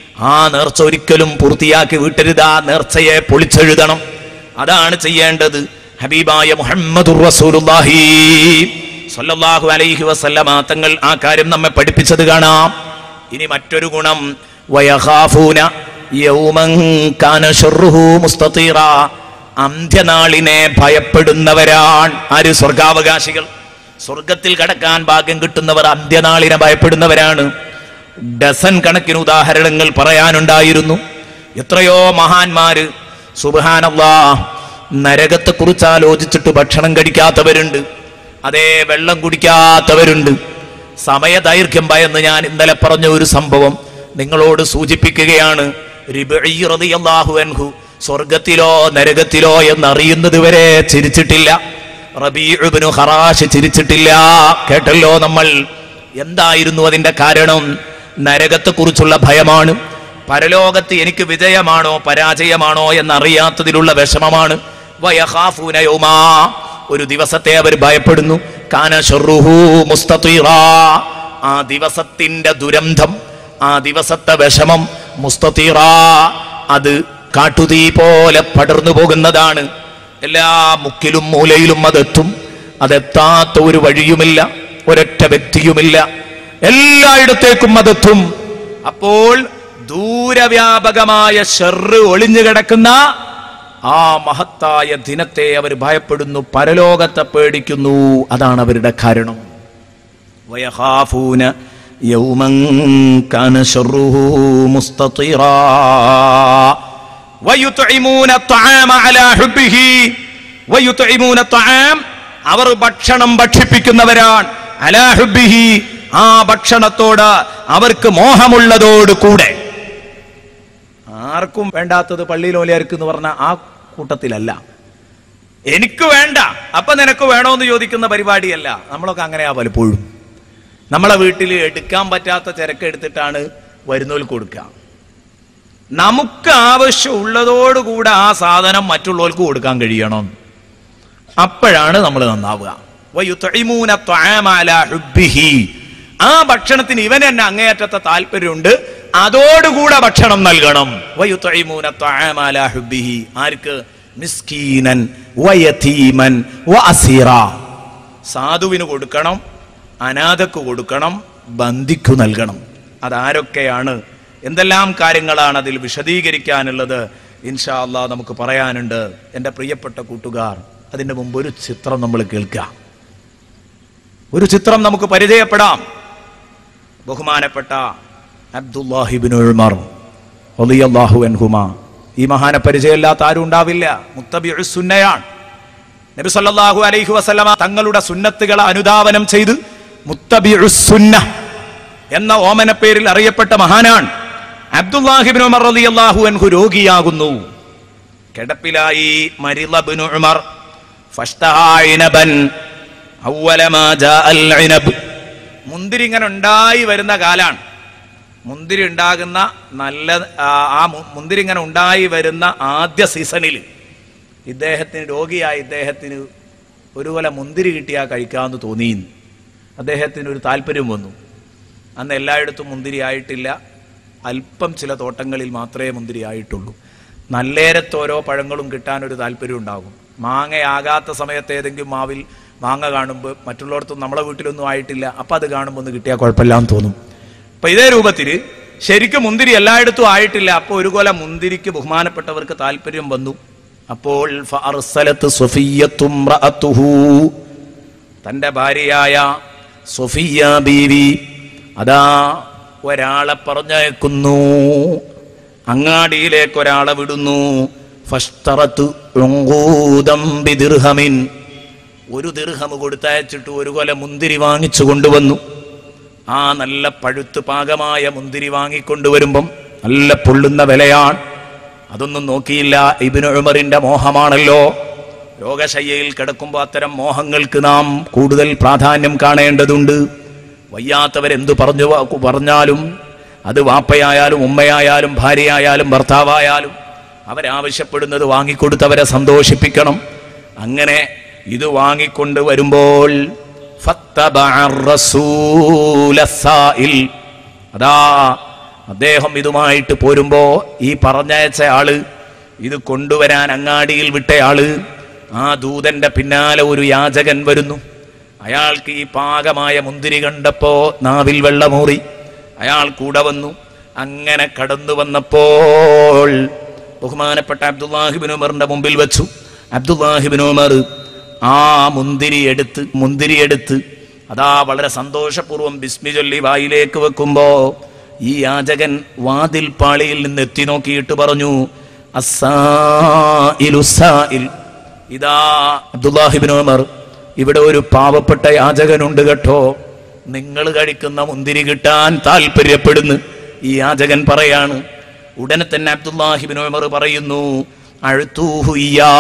ആ നേർച്ച ഒരിക്കലും പൂർത്തിയാക്കി വിട്ടരുത്. ആ നേർച്ചയെ പൊളിച്ചെഴുതണം. അതാണ് ചെയ്യേണ്ടത്. ഹബീബായ മുഹമ്മദുർ റസൂലുള്ളാഹി സ്വല്ലല്ലാഹു അലൈഹി വസല്ലമ തങ്ങൾ ആ കാര്യം നമ്മെ പഠിപ്പിച്ചത് കാണാം. ഇനി മറ്റൊരു ഗുണം, വയഖാഫൂന യൗമൻ കാന ശർറുഹു മുസ്തതീറ. അന്ത്യനാളിനെ ഭയപ്പെടുന്നവരാണ് ആര്? സ്വർഗാവകാശികൾ. സ്വർഗത്തിൽ കടക്കാൻ ഭാഗ്യം കിട്ടുന്നവർ അന്ത്യനാളിനെ ഭയപ്പെടുന്നവരാണ്. ഡസൻ കണക്കിന് ഉദാഹരണങ്ങൾ പറയാനുണ്ടായിരുന്നു. എത്രയോ മഹാന്മാര് സുബ്ഹാനല്ലാഹ് നരകത്തെ കുറിച്ച് ആലോചിച്ചിട്ട് ഭക്ഷണം കഴിക്കാത്തവരുണ്ട്, അതേ വെള്ളം കുടിക്കാത്തവരുണ്ട്. സമയദൈർഘ്യം ഭയന്ന് ഞാൻ ഇന്നലെ പറഞ്ഞ ഒരു സംഭവം നിങ്ങളോട് സൂചിപ്പിക്കുകയാണ്. റിബഈ റളിയല്ലാഹു അൻഹു സ്വർഗത്തിലോ നരകത്തിലോ എന്നറിയുന്നത് വരെ ചിരിച്ചിട്ടില്ല. റബീഉ ഇബ്നു ഖറാശ് ചിരിച്ചിട്ടില്ല. കേട്ടല്ലോ നമ്മൾ. എന്തായിരുന്നു അതിന്റെ കാരണം? നരകത്തെ കുറിച്ചുള്ള ഭയമാണ്. പരലോകത്ത് എനിക്ക് വിജയമാണോ പരാജയമാണോ എന്നറിയാത്തതിലുള്ള വിഷമമാണ്. വയഖാഫൂന യൗമാ, ഒരു ദിവസത്തെ അവർ ഭയപ്പെടുന്നു. കാന ശർറുഹു മുസ്തതീറാ, ആ ദിവസത്തിന്റെ ദുരന്തം, ആ ദിവസത്തെ വിഷമം, മുസ്തതീറാ, അത് കാട്ടുതീ പോലെ പടർന്നു പോകുന്നതാണ്. എല്ലാ മുക്കിലും മൂലയിലും അതെത്തും. അതെത്താത്ത ഒരു വഴിയുമില്ല, ഒരൊറ്റ വ്യക്തിയുമില്ല, എല്ലായിടത്തേക്കും അതെത്തും. അപ്പോൾ ദൂരവ്യാപകമായ ശർറ് ഒളിഞ്ഞു കിടക്കുന്ന ആ മഹത്തായ ദിനത്തെ അവർ ഭയപ്പെടുന്നു, പരലോകത്തെ പേടിക്കുന്നു. അതാണ് അവരുടെ കാരണം. വയഖാഫൂന യൗമൻ കാന ശർറുഹു മുസ്തതീറാ വയുത്ഇമൂന അത്അമ അലാ ഹുബ്ബിഹി. വയുത്ഇമൂന അത്അം, അവർ ഭക്ഷണം ഭക്ഷിപ്പിക്കുന്നവരാണ്. അലാ ഹുബ്ബിഹി, ആ ഭക്ഷണത്തോട് അവർക്ക് മോഹമുള്ളതോട് കൂടെ. ആർക്കും വേണ്ടാത്തത് പള്ളിയിലോലിയാർക്ക് എന്ന് പറഞ്ഞ ആ കൂട്ടത്തിലല്ല. എനിക്ക് വേണ്ട അപ്പൊ നിനക്ക് വേണോന്ന് ചോദിക്കുന്ന പരിപാടിയല്ല. നമ്മളൊക്കെ അങ്ങനെയാ പലപ്പോഴും. നമ്മളെ വീട്ടിൽ എടുക്കാൻ പറ്റാത്ത ചരക്ക് എടുത്തിട്ടാണ് വരുന്നവർക്ക് കൊടുക്കുക. നമുക്ക് ആവശ്യമുള്ളതോടുകൂടെ ആ സാധനം മറ്റുള്ളവർക്ക് കൊടുക്കാൻ കഴിയണം. അപ്പോഴാണ് നമ്മൾ നന്നാവുക. വയുത്ഇമൂന അത്അമ അലാ ഹുബ്ബിഹി, ആ ഭക്ഷണത്തിന് ഇവൻ എന്നെ അങ്ങേയറ്റത്തെ താല്പര്യമുണ്ട്, അതോടുകൂടെ ഭക്ഷണം നൽകണം. വയുത്ഇമൂന അത്അമ അലാ ഹുബ്ബിഹി, ആർക്ക്? മിസ്കീനൻ വയതീമൻ വഅസീറ, സാധുവിന് കൊടുക്കണം, അനാഥക്ക് കൊടുക്കണം, ബന്ദിക്കു നൽകണം. അതാരൊക്കെയാണ്? എന്തെല്ലാം കാര്യങ്ങളാണ് അതിൽ വിശദീകരിക്കാനുള്ളത്? ഇൻഷാ അല്ലാഹ് നമുക്ക് പറയാനുണ്ട്. എൻ്റെ പ്രിയപ്പെട്ട കൂട്ടുകാർ, അതിൻ്റെ മുമ്പ് ഒരു ചിത്രം നമ്മൾ കേൾക്കുക. ഒരു ചിത്രം നമുക്ക് പരിചയപ്പെടാം. ബഹുമാനപ്പെട്ട അബ്ദുല്ലാഹി ഇബ്നു ഉമർ റളിയല്ലാഹു അൻഹുമാ, ഈ മഹാനെ പരിചയമില്ലാത്ത ആരും ഉണ്ടാവില്ല. മുത്തബിഉസ് സുന്നയാണ്. നബി സല്ലല്ലാഹു അലൈഹി വസല്ലമ തങ്ങളുടെ സുന്നത്തുകളെ അനുധാവനം ചെയ്ത് മുത്തബിഉസ് സുന്ന എന്ന ഓമന പേരിൽ അറിയപ്പെട്ട മഹാനാണ്. അബ്ദുല്ലാഹി ഇബ്നു ഉമർ റളിയല്ലാഹു അൻഹു രോഗിയാകുന്നു, കിടപ്പിലായി. മരിള ഇബ്നു ഉമർ ഫഷ്തഹാ ഇനബൻ അവ്വല മാ ജാഅൽ ഇനബ്, മുന്തിരി ഇങ്ങനെ ഉണ്ടായി വരുന്ന കാലാണ്. മുന്തിരി ഉണ്ടാകുന്ന നല്ല ആ മുന്തിരി ഇങ്ങനെ ഉണ്ടായി വരുന്ന ആദ്യ സീസണിൽ ഇദ്ദേഹത്തിന് രോഗിയായ ഇദ്ദേഹത്തിന് ഒരു കൊല മുന്തിരി കിട്ടിയാൽ കഴിക്കാമെന്ന് തോന്നി. അദ്ദേഹത്തിന് ഒരു താല്പര്യം വന്നു. അന്ന് എല്ലായിടത്തും മുന്തിരി ആയിട്ടില്ല, അല്പം ചില തോട്ടങ്ങളിൽ മാത്രമേ മുന്തിരി ആയിട്ടുള്ളൂ. നല്ലേരത്ത് ഓരോ പഴങ്ങളും കിട്ടാൻ ഒരു താല്പര്യം ഉണ്ടാകും. മാങ്ങയാകാത്ത സമയത്ത് ഏതെങ്കിലും മാവിൽ മാങ്ങ കാണുമ്പോൾ മറ്റുള്ളവർക്കും നമ്മളെ വീട്ടിലൊന്നും ആയിട്ടില്ല, അപ്പം അത് കാണുമ്പോൾ ഒന്ന് കിട്ടിയാൽ കുഴപ്പമില്ലാന്ന് തോന്നും. അപ്പം ഇതേ രൂപത്തിൽ ശരിക്കും മുന്തിരി എല്ലായിടത്തും ആയിട്ടില്ല. അപ്പോൾ ഒരു കൊല മുന്തിരിക്ക് ബഹുമാനപ്പെട്ടവർക്ക് താല്പര്യം വന്നു. അപ്പോൾ ഫഅർസലത്ത് സഫിയ്യത്തു ഇംറഅതുഹു, തൻ്റെ ഭാര്യയായ സഫിയ്യ ബീവി അതാ ഒരാളെ പറഞ്ഞയക്കുന്നു, അങ്ങാടിയിലേക്ക് ഒരാളെ വിടുന്നു. ഫഷ്തറത്തു ഉൻഖൂദം ബിദിർഹമിൻ, ഒരു ദിർഹം കൊടുത്തയച്ചിട്ട് ഒരു കൊല മുന്തിരി വാങ്ങിച്ചു കൊണ്ടുവന്നു. ആ നല്ല പഴുത്ത് പാകമായ മുന്തിരി വാങ്ങിക്കൊണ്ടുവരുമ്പം നല്ല പൊള്ളുന്ന വിലയാണ്. അതൊന്നും നോക്കിയില്ല. ഇബ്നു ഉമറിന്റെ മോഹമാണല്ലോ. രോഗശയ്യയിൽ കിടക്കുമ്പോൾ അത്തരം മോഹങ്ങൾക്ക് നാം കൂടുതൽ പ്രാധാന്യം കാണേണ്ടതുണ്ട്. വയ്യാത്തവരെന്തു പറഞ്ഞു പറഞ്ഞാലും, അത് വാപ്പയായാലും ഉമ്മയായാലും ഭാര്യയായാലും ഭർത്താവായാലും, അവരാവശ്യപ്പെടുന്നത് വാങ്ങിക്കൊടുത്തവരെ സന്തോഷിപ്പിക്കണം. അങ്ങനെ ഇത് വാങ്ങിക്കൊണ്ട് വരുമ്പോൾ അതാ അദ്ദേഹം ഇതുമായിട്ട് പോരുമ്പോ ഈ പറഞ്ഞയച്ച ആള്, ഇത് കൊണ്ടുവരാൻ അങ്ങാടിയിൽ വിട്ടയാള്, ആ ദൂതന്റെ പിന്നാലെ ഒരു യാചകൻ വരുന്നു. അയാൾക്ക് ഈ പാകമായ മുന്തിരി കണ്ടപ്പോ നാവിൽ വെള്ളമൂറി. അയാൾ കൂടെ വന്നു. അങ്ങനെ കടന്നു വന്നപ്പോൾ ബഹുമാനപ്പെട്ട അബ്ദുല്ലാഹിബ്നു ഉമറിന്റെ മുമ്പിൽ വെച്ചു. അബ്ദുല്ലാഹിബ്നു ഉമർ ആ മുന്തിരി എടുത്ത് മുന്തിരി എടുത്ത് അതാ വളരെ സന്തോഷപൂർവ്വം ബിസ്മി ചൊല്ലി വായിലേക്ക് വെക്കുമ്പോ ഈ യാചകൻ വാതിൽ പാളിയിൽ നിന്ന് എത്തി നോക്കിയിട്ട് പറഞ്ഞു, അസ്സായിലു സായിൽ, ഇതാ അബ്ദുല്ലാഹിബ്നു ഉമർ, ഇവിടെ ഒരു പാവപ്പെട്ട യാചകനുണ്ട് കേട്ടോ, നിങ്ങൾ കഴിക്കുന്ന മുന്തിരി കിട്ടാൻ താല്പര്യപ്പെടുന്നു. ഈ യാചകൻ പറയാണ്. ഉടനെ തന്നെ അബ്ദുല്ലാഹിബ്നു ഉമർ പറയുന്നു, അഴുത്തൂഹു ഇയ്യാ,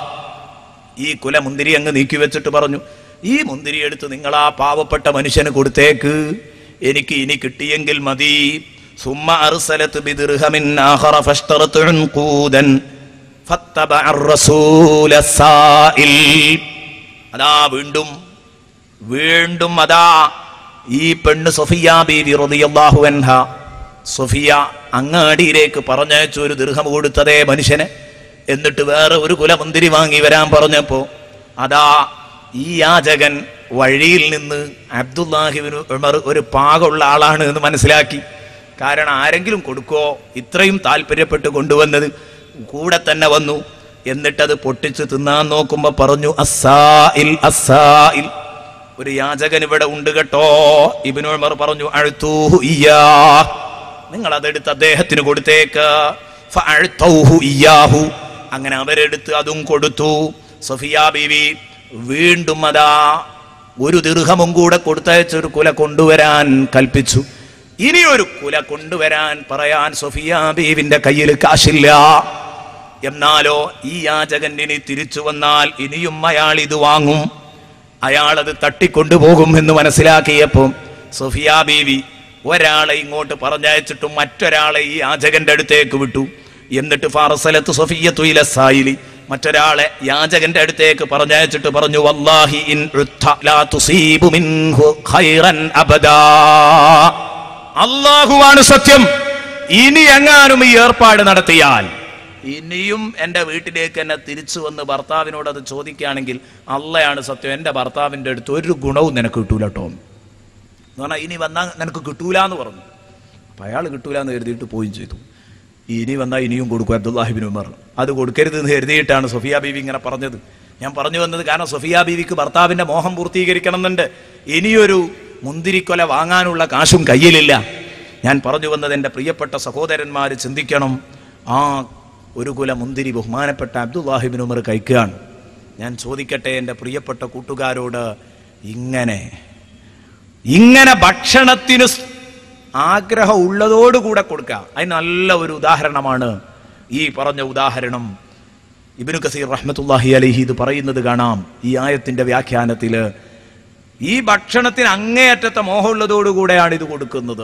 ഈ കുല മുന്തിരി അങ്ങ് നീക്കി വെച്ചിട്ട് പറഞ്ഞു, ഈ മുന്തിരി എടുത്ത് നിങ്ങൾ ആ പാവപ്പെട്ട മനുഷ്യന് കൊടുത്തേക്ക്, എനിക്ക് ഇനി കിട്ടിയെങ്കിൽ മതി. സുമ്മ അർസലത് ബിദിർഹമിൻ ആഖറ ഫഷ്തറതു ഉൻഖൂദൻ ഫത്തബഅ അർ-റസൂല സായിൽ. അതാ വീണ്ടും വീണ്ടും അതാ ഈ പെണ്ണ് സഫിയ ബീവി റളിയല്ലാഹു അൻഹ, സഫിയ അങ്ങാടിയിലേക്ക് പറഞ്ഞയച്ചു ഒരു ദിർഹം കൊടുത്തതേ മനുഷ്യനെ. എന്നിട്ട് വേറെ ഒരു കുല മുന്തിരി വാങ്ങി വരാൻ പറഞ്ഞപ്പോ അതാ ഈ യാചകൻ വഴിയിൽ നിന്ന് അബ്ദുല്ലാഹിബ്നു ഉമർ ഒരു പാകമുള്ള ആളാണ് എന്ന് മനസ്സിലാക്കി. കാരണം ആരെങ്കിലും കൊടുക്കോ, ഇത്രയും താല്പര്യപ്പെട്ട് കൊണ്ടുവന്നത്, കൂടെ തന്നെ വന്നു. എന്നിട്ടത് പൊട്ടിച്ച് തിന്നാൻ നോക്കുമ്പോ പറഞ്ഞു, അസ്സായിൽ അസ്സായിൽ, ഒരു യാചകൻ ഇവിടെ ഉണ്ട് കേട്ടോ. ഇബ്നു ഉമർ പറഞ്ഞു, അഴുത്തൂഹു ഇയ്യാ, നിങ്ങൾ അതെടുത്ത് അദ്ദേഹത്തിന് കൊടുത്തേക്ക്. ഫഅഅ്തൗഹു ഇയ്യാഹു, അങ്ങനെ അവരെടുത്ത് അതും കൊടുത്തു. സഫിയ ബീവി വീണ്ടും അതാ ഒരു ദിർഹമും കൂടെ കൊടുത്തയച്ചൊരു കുല കൊണ്ടുവരാൻ കൽപ്പിച്ചു. ഇനിയൊരു കുല കൊണ്ടുവരാൻ പറയാൻ സഫിയ ബീവിന്റെ കയ്യിൽ കാശില്ല. എന്നാലോ ഈ യാചകൻ ഇനി തിരിച്ചു വന്നാൽ ഇനിയും അയാൾ ഇത് വാങ്ങും, അയാളത് തട്ടിക്കൊണ്ടുപോകും എന്ന് മനസ്സിലാക്കിയപ്പോ സഫിയ ബീവി ഒരാളെ ഇങ്ങോട്ട് പറഞ്ഞയച്ചിട്ടും മറ്റൊരാളെ ഈ യാചകന്റെ അടുത്തേക്ക് വിട്ടു. എന്നിട്ട് ഫാറസലത്ത് സഫിയ്യത്തു ഇല സായിലി, മറ്റൊരാളെ യാചകന്റെ അടുത്തേക്ക് പറഞ്ഞയച്ചിട്ട് പറഞ്ഞു, വല്ലാഹി ഇൻ ഉത്ത ലാ തുസീബു മിൻഹു ഖൈറൻ അബദാ, അല്ലാഹുവാണ് സത്യം, ഇനി എങ്ങാനും ഈ ഏർപ്പാട് നടത്തിയാൽ ഇനിയും എൻ്റെ വീട്ടിലേക്ക് എന്നെ തിരിച്ചു വന്ന് ഭർത്താവിനോട് അത് ചോദിക്കുകയാണെങ്കിൽ അള്ളയാണ് സത്യം, എൻ്റെ ഭർത്താവിൻ്റെ അടുത്ത് ഒരു ഗുണവും നിനക്ക് കിട്ടൂല കേട്ടോ എന്ന് പറഞ്ഞാൽ ഇനി വന്നാൽ നിനക്ക് കിട്ടൂല എന്ന് പറഞ്ഞു. അപ്പം അയാൾ കിട്ടൂല എന്ന് കരുതിയിട്ട് പോയും ചെയ്തു. ഇനി വന്നാൽ ഇനിയും കൊടുക്കും അബ്ദുല്ലാഹിബ്നു ഉമർ. അത് കൊടുക്കരുത് എന്ന് കരുതിയിട്ടാണ് സഫിയ ബീവി ഇങ്ങനെ പറഞ്ഞത്. ഞാൻ പറഞ്ഞു വന്നത് കാരണം സഫിയ ബീവിക്ക് ഭർത്താവിൻ്റെ മോഹം പൂർത്തീകരിക്കണം എന്നുണ്ട്. ഇനിയൊരു മുന്തിരിക്കൊല വാങ്ങാനുള്ള കാശും കയ്യിലില്ല. ഞാൻ പറഞ്ഞു വന്നത് എൻ്റെ പ്രിയപ്പെട്ട സഹോദരന്മാർ ചിന്തിക്കണം, ആ ഒരു കുല മുന്തിരി ബഹുമാനപ്പെട്ട അബ്ദുല്ലാഹിബ്നു ഉമർ കഴിക്കുകയാണ്. ഞാൻ ചോദിക്കട്ടെ എൻ്റെ പ്രിയപ്പെട്ട കൂട്ടുകാരോട്, ഇങ്ങനെ ഇങ്ങനെ ഭക്ഷണത്തിന് ആഗ്രഹം ഉള്ളതോടുകൂടെ കൊടുക്കുക, അതിന് നല്ല ഒരു ഉദാഹരണമാണ് ഈ പറഞ്ഞ ഉദാഹരണം. ഇബ്നു കസീർ റഹ്മത്തുള്ളാഹി അലൈഹി ഇത് പറയുന്നത് കാണാം ഈ ആയത്തിന്റെ വ്യാഖ്യാനത്തില്. ഈ ഭക്ഷണത്തിന് അങ്ങേയറ്റത്തെ മോഹമുള്ളതോടുകൂടെയാണ് ഇത് കൊടുക്കുന്നത്.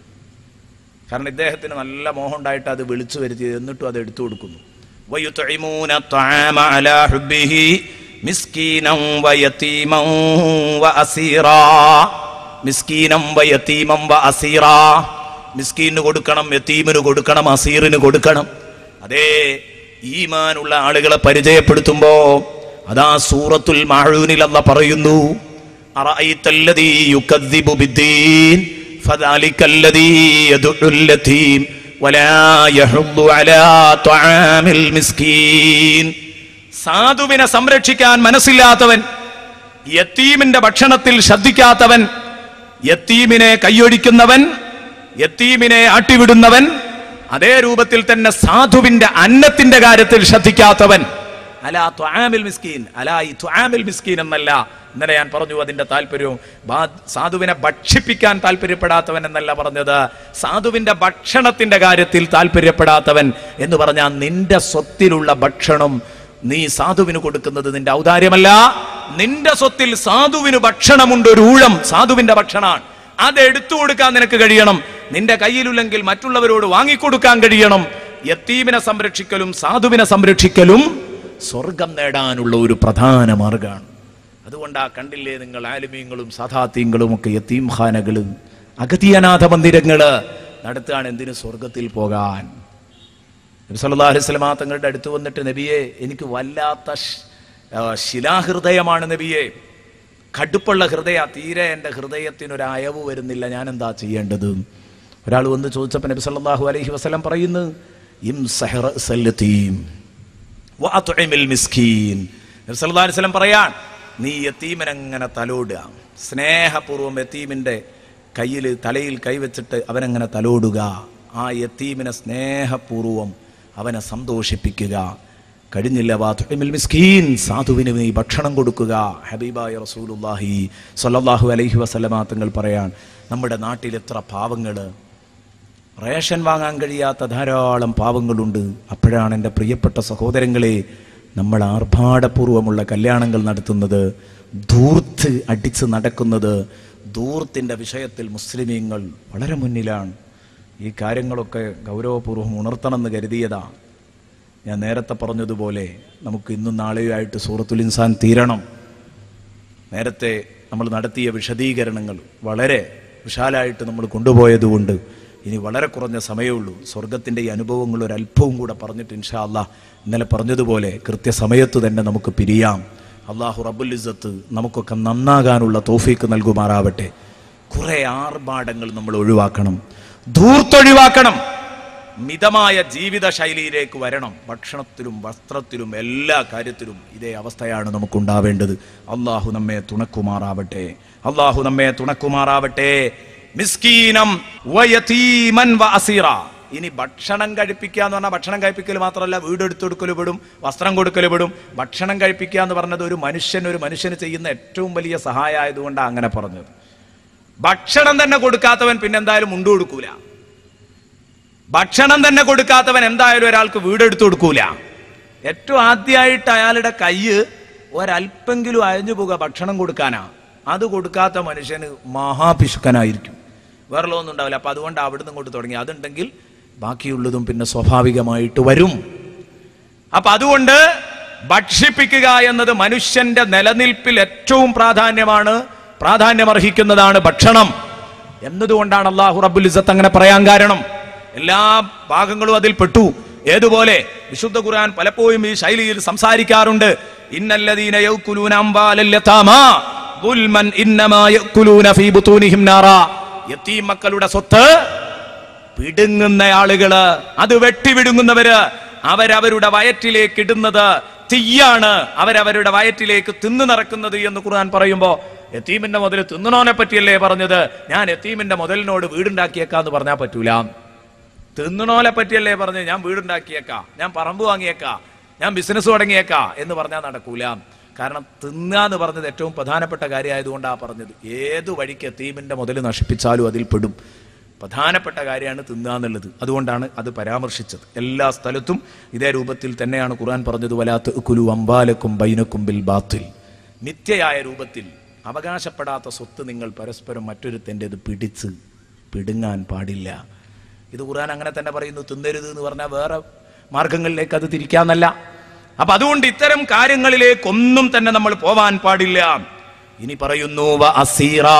കാരണം ഇദ്ദേഹത്തിന് നല്ല മോഹം ഉണ്ടായിട്ട് അത് വിളിച്ചു വരുത്തി, എന്നിട്ടും അത് എടുത്തു കൊടുക്കുന്നു. വയുത്ഇമൂന തആമ അലാ ഹുബ്ബിഹി മിസ്കീനൻ വയതീമൻ വഅസീറാ, മിസ്കീനം വയതീമം വഅസീറാ, മിസ്കീന് കൊടുക്കണം, യതീമിന് കൊടുക്കണം, അസീറിന് കൊടുക്കണം. അതേ ഈമാനുള്ള ആളുകളെ പരിചയപ്പെടുത്തുമ്പോ അതാ സൂറത്തുൽ മാഊനിൽ അല്ലാഹ് പറയുന്നു, അറഅയ്തല്ലദീ യുകദ്ദിബു ബിദ്ദീൻ ഫദാലിക്കല്ലദീ യദ്ഉൽ യതീം വലാ യഹുദ്ദു അലാ തആമിൽ മിസ്കീൻ. സാധുവിനെ സംരക്ഷിക്കാൻ മനസ്സില്ലാത്തവൻ, യതീമിന്റെ ഭക്ഷണത്തിൽ ശ്രദ്ധിക്കാത്തവൻ, യതീമിനെ കൈയൊഴിക്കുന്നവൻ, യതീമിനെ ആട്ടിവിടുന്നവൻ, അതേ രൂപത്തിൽ തന്നെ സാധുവിന്റെ അന്നത്തിന്റെ കാര്യത്തിൽ ശ്രദ്ധിക്കാത്തവൻ. അലാ തുആമിൽ മിസ്കീൻ, അലാ ഈ തുആമിൽ മിസ്കീൻ എന്നല്ല. ഇന്നലെ ഞാൻ പറഞ്ഞു അതിന്റെ താല്പര്യവും, സാധുവിനെ ഭക്ഷിപ്പിക്കാൻ താല്പര്യപ്പെടാത്തവൻ എന്നല്ല പറഞ്ഞത്, സാധുവിന്റെ ഭക്ഷണത്തിന്റെ കാര്യത്തിൽ താല്പര്യപ്പെടാത്തവൻ എന്ന് പറഞ്ഞാൽ നിന്റെ സ്വത്തിലുള്ള ഭക്ഷണം നീ സാധുവിന് കൊടുക്കുന്നത് നിന്റെ ഔദാര്യമല്ല. നിന്റെ സ്വത്തിൽ സാധുവിന് ഭക്ഷണമുണ്ട്, ഒരു ഊഴം സാധുവിന്റെ ഭക്ഷണമാണ്, അത് എടുത്തു കൊടുക്കാൻ നിനക്ക് കഴിയണം. നിന്റെ കയ്യിലില്ലെങ്കിൽ മറ്റുള്ളവരോട് വാങ്ങിക്കൊടുക്കാൻ കഴിയണം. യതീമിനെ സംരക്ഷിക്കലും സാധുവിനെ സംരക്ഷിക്കലും സ്വർഗം നേടാനുള്ള ഒരു പ്രധാന മാർഗമാണ്. അതുകൊണ്ടാ കണ്ടില്ലേ നിങ്ങൾ, ആലിമീങ്ങളും സദാത്യങ്ങളും ഒക്കെ യതീംഖാനകള്, അഗതിയനാഥ മന്ദിരങ്ങള്, നടത്തുകയാണ്. എന്തിന്? സ്വർഗത്തിൽ പോകാൻ. നബി സല്ലല്ലാഹു അലൈഹി വസല്ലം തങ്ങളുടെ അടുത്ത് വന്നിട്ട്, നബിയെ, എനിക്ക് വല്ലാത്ത ശിലാഹൃദയമാണ് നബിയെ, കടുപ്പുള്ള ഹൃദയ, തീരെ എൻ്റെ ഹൃദയത്തിനൊരു അയവ് വരുന്നില്ല, ഞാൻ എന്താ ചെയ്യേണ്ടത്? ഒരാൾ വന്ന് ചോദിച്ചപ്പോൾ നബി സല്ലല്ലാഹു അലൈഹി വസല്ലം പറയുന്നു, ഇംസഹ് റഅ്സൽ യതീം വഅത്ഇമിൽ മിസ്കീൻ. നബി സല്ലല്ലാഹു അലൈഹി വസല്ലം പറയാൻ, നീ യതീമിനെ അങ്ങനെ തലോടുക, സ്നേഹപൂർവ്വം യതീമിൻ്റെ കയ്യിൽ തലയിൽ കൈവച്ചിട്ട് അവനങ്ങനെ തലോടുക, ആ യതീമിനെ സ്നേഹപൂർവ്വം അവനെ സന്തോഷിപ്പിക്കുക. കഴിഞ്ഞില്ല, വാതുഇമിൽ മിസ്കീൻ, സാധുവിന് നീ ഭക്ഷണം കൊടുക്കുക. ഹബീബായ റസൂലുള്ളാഹി സ്വല്ലല്ലാഹു അലൈഹി വസല്ലമ തങ്ങൾ പറയാൻ, നമ്മുടെ നാട്ടിൽ എത്ര പാവങ്ങൾ, റേഷൻ വാങ്ങാൻ കഴിയാത്ത ധാരാളം പാവങ്ങളുണ്ട്. അപ്പോഴാണ് എൻ്റെ പ്രിയപ്പെട്ട സഹോദരങ്ങളെ, നമ്മൾ ആർഭാടപൂർവമുള്ള കല്യാണങ്ങൾ നടത്തുന്നത്, ധൂർത്ത് അടിച്ച് നടക്കുന്നത്. ധൂർത്തിൻ്റെ വിഷയത്തിൽ മുസ്ലിമീങ്ങൾ വളരെ മുന്നിലാണ്. ഈ കാര്യങ്ങളൊക്കെ ഗൗരവപൂർവ്വം ഉണർത്തണമെന്ന് കരുതിയതാണ്. ഞാൻ നേരത്തെ പറഞ്ഞതുപോലെ നമുക്ക് ഇന്നും നാളെയുമായിട്ട് സൂറത്തുൽ ഇൻസാൻ തീരണം. നേരത്തെ നമ്മൾ നടത്തിയ വിശദീകരണങ്ങൾ വളരെ വിശാലമായിട്ട് നമ്മൾ കൊണ്ടുപോയതുകൊണ്ട് ഇനി വളരെ കുറഞ്ഞ സമയമുള്ളൂ. സ്വർഗത്തിൻ്റെ ഈ അനുഭവങ്ങൾ ഒരല്പവും കൂടെ പറഞ്ഞിട്ട് ഇൻഷാ അല്ലാഹ് ഇന്നലെ പറഞ്ഞതുപോലെ കൃത്യസമയത്ത് തന്നെ നമുക്ക് പിരിയാം. അള്ളാഹു റബ്ബുൽ ഇസ്സത്ത് നമുക്കൊക്കെ നന്നാകാനുള്ള തൗഫീക്ക് നൽകുമാറാവട്ടെ. കുറേ ആർഭാടങ്ങൾ നമ്മൾ ഒഴിവാക്കണം, ധൂർത്തൊഴിവാക്കണം, മിതമായ ജീവിത ശൈലിയിലേക്ക് വരണം. ഭക്ഷണത്തിലും വസ്ത്രത്തിലും എല്ലാ കാര്യത്തിലും ഇതേ അവസ്ഥയാണ് നമുക്കുണ്ടാവേണ്ടത്. അള്ളാഹു നമ്മെ തുണക്കുമാറാവട്ടെ, അള്ളാഹു നമ്മെ തുണക്കുമാറാവട്ടെ. മിസ്കീനം വയതീമൻ വഅസീറ. ഇനി ഭക്ഷണം കഴിപ്പിക്കുക എന്ന് പറഞ്ഞാൽ ഭക്ഷണം കഴിപ്പിക്കൽ മാത്രമല്ല, വീട് എടുത്തൊടുക്കൽ പെടും, വസ്ത്രം കൊടുക്കൽ പെടും. ഭക്ഷണം കഴിപ്പിക്കുക എന്ന് പറഞ്ഞത് ഒരു മനുഷ്യൻ ഒരു മനുഷ്യന് ചെയ്യുന്ന ഏറ്റവും വലിയ സഹായം ആയതുകൊണ്ടാണ് അങ്ങനെ പറഞ്ഞത്. ഭക്ഷണം തന്നെ കൊടുക്കാത്തവൻ പിന്നെന്തായാലും മുണ്ടു കൊടുക്കൂല. ഭക്ഷണം തന്നെ കൊടുക്കാത്തവൻ എന്തായാലും ഒരാൾക്ക് വീടെടുത്തു കൊടുക്കൂല. ഏറ്റവും ആദ്യമായിട്ട് അയാളുടെ കയ്യ് ഒരല്പെങ്കിലും അയഞ്ഞു പോകുക ഭക്ഷണം കൊടുക്കാനാ. അത് കൊടുക്കാത്ത മനുഷ്യന് മഹാപിശുക്കനായിരിക്കും, വേറെ ഒന്നും ഉണ്ടാവില്ല. അപ്പൊ അതുകൊണ്ട് അവിടുന്ന് കൊണ്ട് തുടങ്ങി. അതുണ്ടെങ്കിൽ ബാക്കിയുള്ളതും പിന്നെ സ്വാഭാവികമായിട്ട് വരും. അപ്പൊ അതുകൊണ്ട് ഭക്ഷിപ്പിക്കുക എന്നത് മനുഷ്യന്റെ നിലനിൽപ്പിൽ ഏറ്റവും പ്രാധാന്യമാണ്, പ്രാധാന്യമർഹിക്കുന്നതാണ് ഭക്ഷണം എന്നതുകൊണ്ടാണ് അല്ലാഹു റബ്ബുൽ ഇസ്സത്ത് അങ്ങനെ പറയാൻ കാരണം. എല്ലാ ഭാഗങ്ങളും അതിൽ പെട്ടു. ഏതുപോലെ വിശുദ്ധ ഖുർആൻ പലപ്പോഴും ഈ ശൈലിയിൽ സംസാരിക്കാറുണ്ട്. ഇന്നല്ലദീന യഅ്കുലൂന അംവാലൽ യതാമാ ദുൽമൻ ഇന്നമാ യഅ്കുലൂന ഫീ ബുതൂനിഹിം നാറാ. യതീം മക്കളുടെ സ്വത്ത് പിടുങ്ങുന്ന ആളുകള്, അത് വെട്ടിവിടുങ്ങുന്നവര്, അവരവരുടെ വയറ്റിലേക്ക് ഇടുന്നത് തീയാണ്, അവരവരുടെ വയറ്റിലേക്ക് തിന്നു നിറക്കുന്നത് എന്ന് ഖുർആൻ പറയുമ്പോ യതീമിന്റെ മുതൽ തിന്നണോനെ പറ്റിയല്ലേ പറഞ്ഞത്. ഞാൻ യതീമിന്റെ മുതലിനോട് വീടുണ്ടാക്കിയേക്കാന്ന് പറഞ്ഞാൽ പറ്റൂല. തിന്നണോനെ പറ്റിയല്ലേ പറഞ്ഞ് ഞാൻ വീടുണ്ടാക്കിയേക്കാ, ഞാൻ പറമ്പ് വാങ്ങിയേക്കാ, ഞാൻ ബിസിനസ് തുടങ്ങിയേക്കാ എന്ന് പറഞ്ഞാൽ നടക്കൂല. കാരണം തിന്നുക എന്ന് പറഞ്ഞത് ഏറ്റവും പ്രധാനപ്പെട്ട കാര്യമായതുകൊണ്ടാണ് പറഞ്ഞത്. ഏതു വഴിക്ക് യതീമിന്റെ മുതൽ നശിപ്പിച്ചാലും അതിൽ പെടും. പ്രധാനപ്പെട്ട കാര്യമാണ് തിന്നുക എന്നുള്ളത്. അതുകൊണ്ടാണ് അത് പരാമർശിച്ചത്. എല്ലാ സ്ഥലത്തും ഇതേ രൂപത്തിൽ തന്നെയാണ് ഖുർആൻ പറഞ്ഞത്. വലാ തഅ്കുലു അംവാലക്കും ബൈനക്കും ബിൽ ബാത്തിൽ. മിഥ്യയായ രൂപത്തിൽ അവകാശപ്പെടാത്ത സ്വത്ത് നിങ്ങൾ പരസ്പരം മറ്റൊരുത്തൻ്റെത് പിടിച്ച് പിടുങ്ങാൻ പാടില്ല. ഇത് ഖുർആൻ അങ്ങനെ തന്നെ പറയുന്നു. തിന്നരുത് എന്ന് പറഞ്ഞാൽ വേറെ മാർഗങ്ങളിലേക്ക് അത് തിരിക്കാന്നല്ല. അപ്പൊ അതുകൊണ്ട് ഇത്തരം കാര്യങ്ങളിലേക്കൊന്നും തന്നെ നമ്മൾ പോവാൻ പാടില്ല. ഇനി പറയുന്നു വഅസീറാ.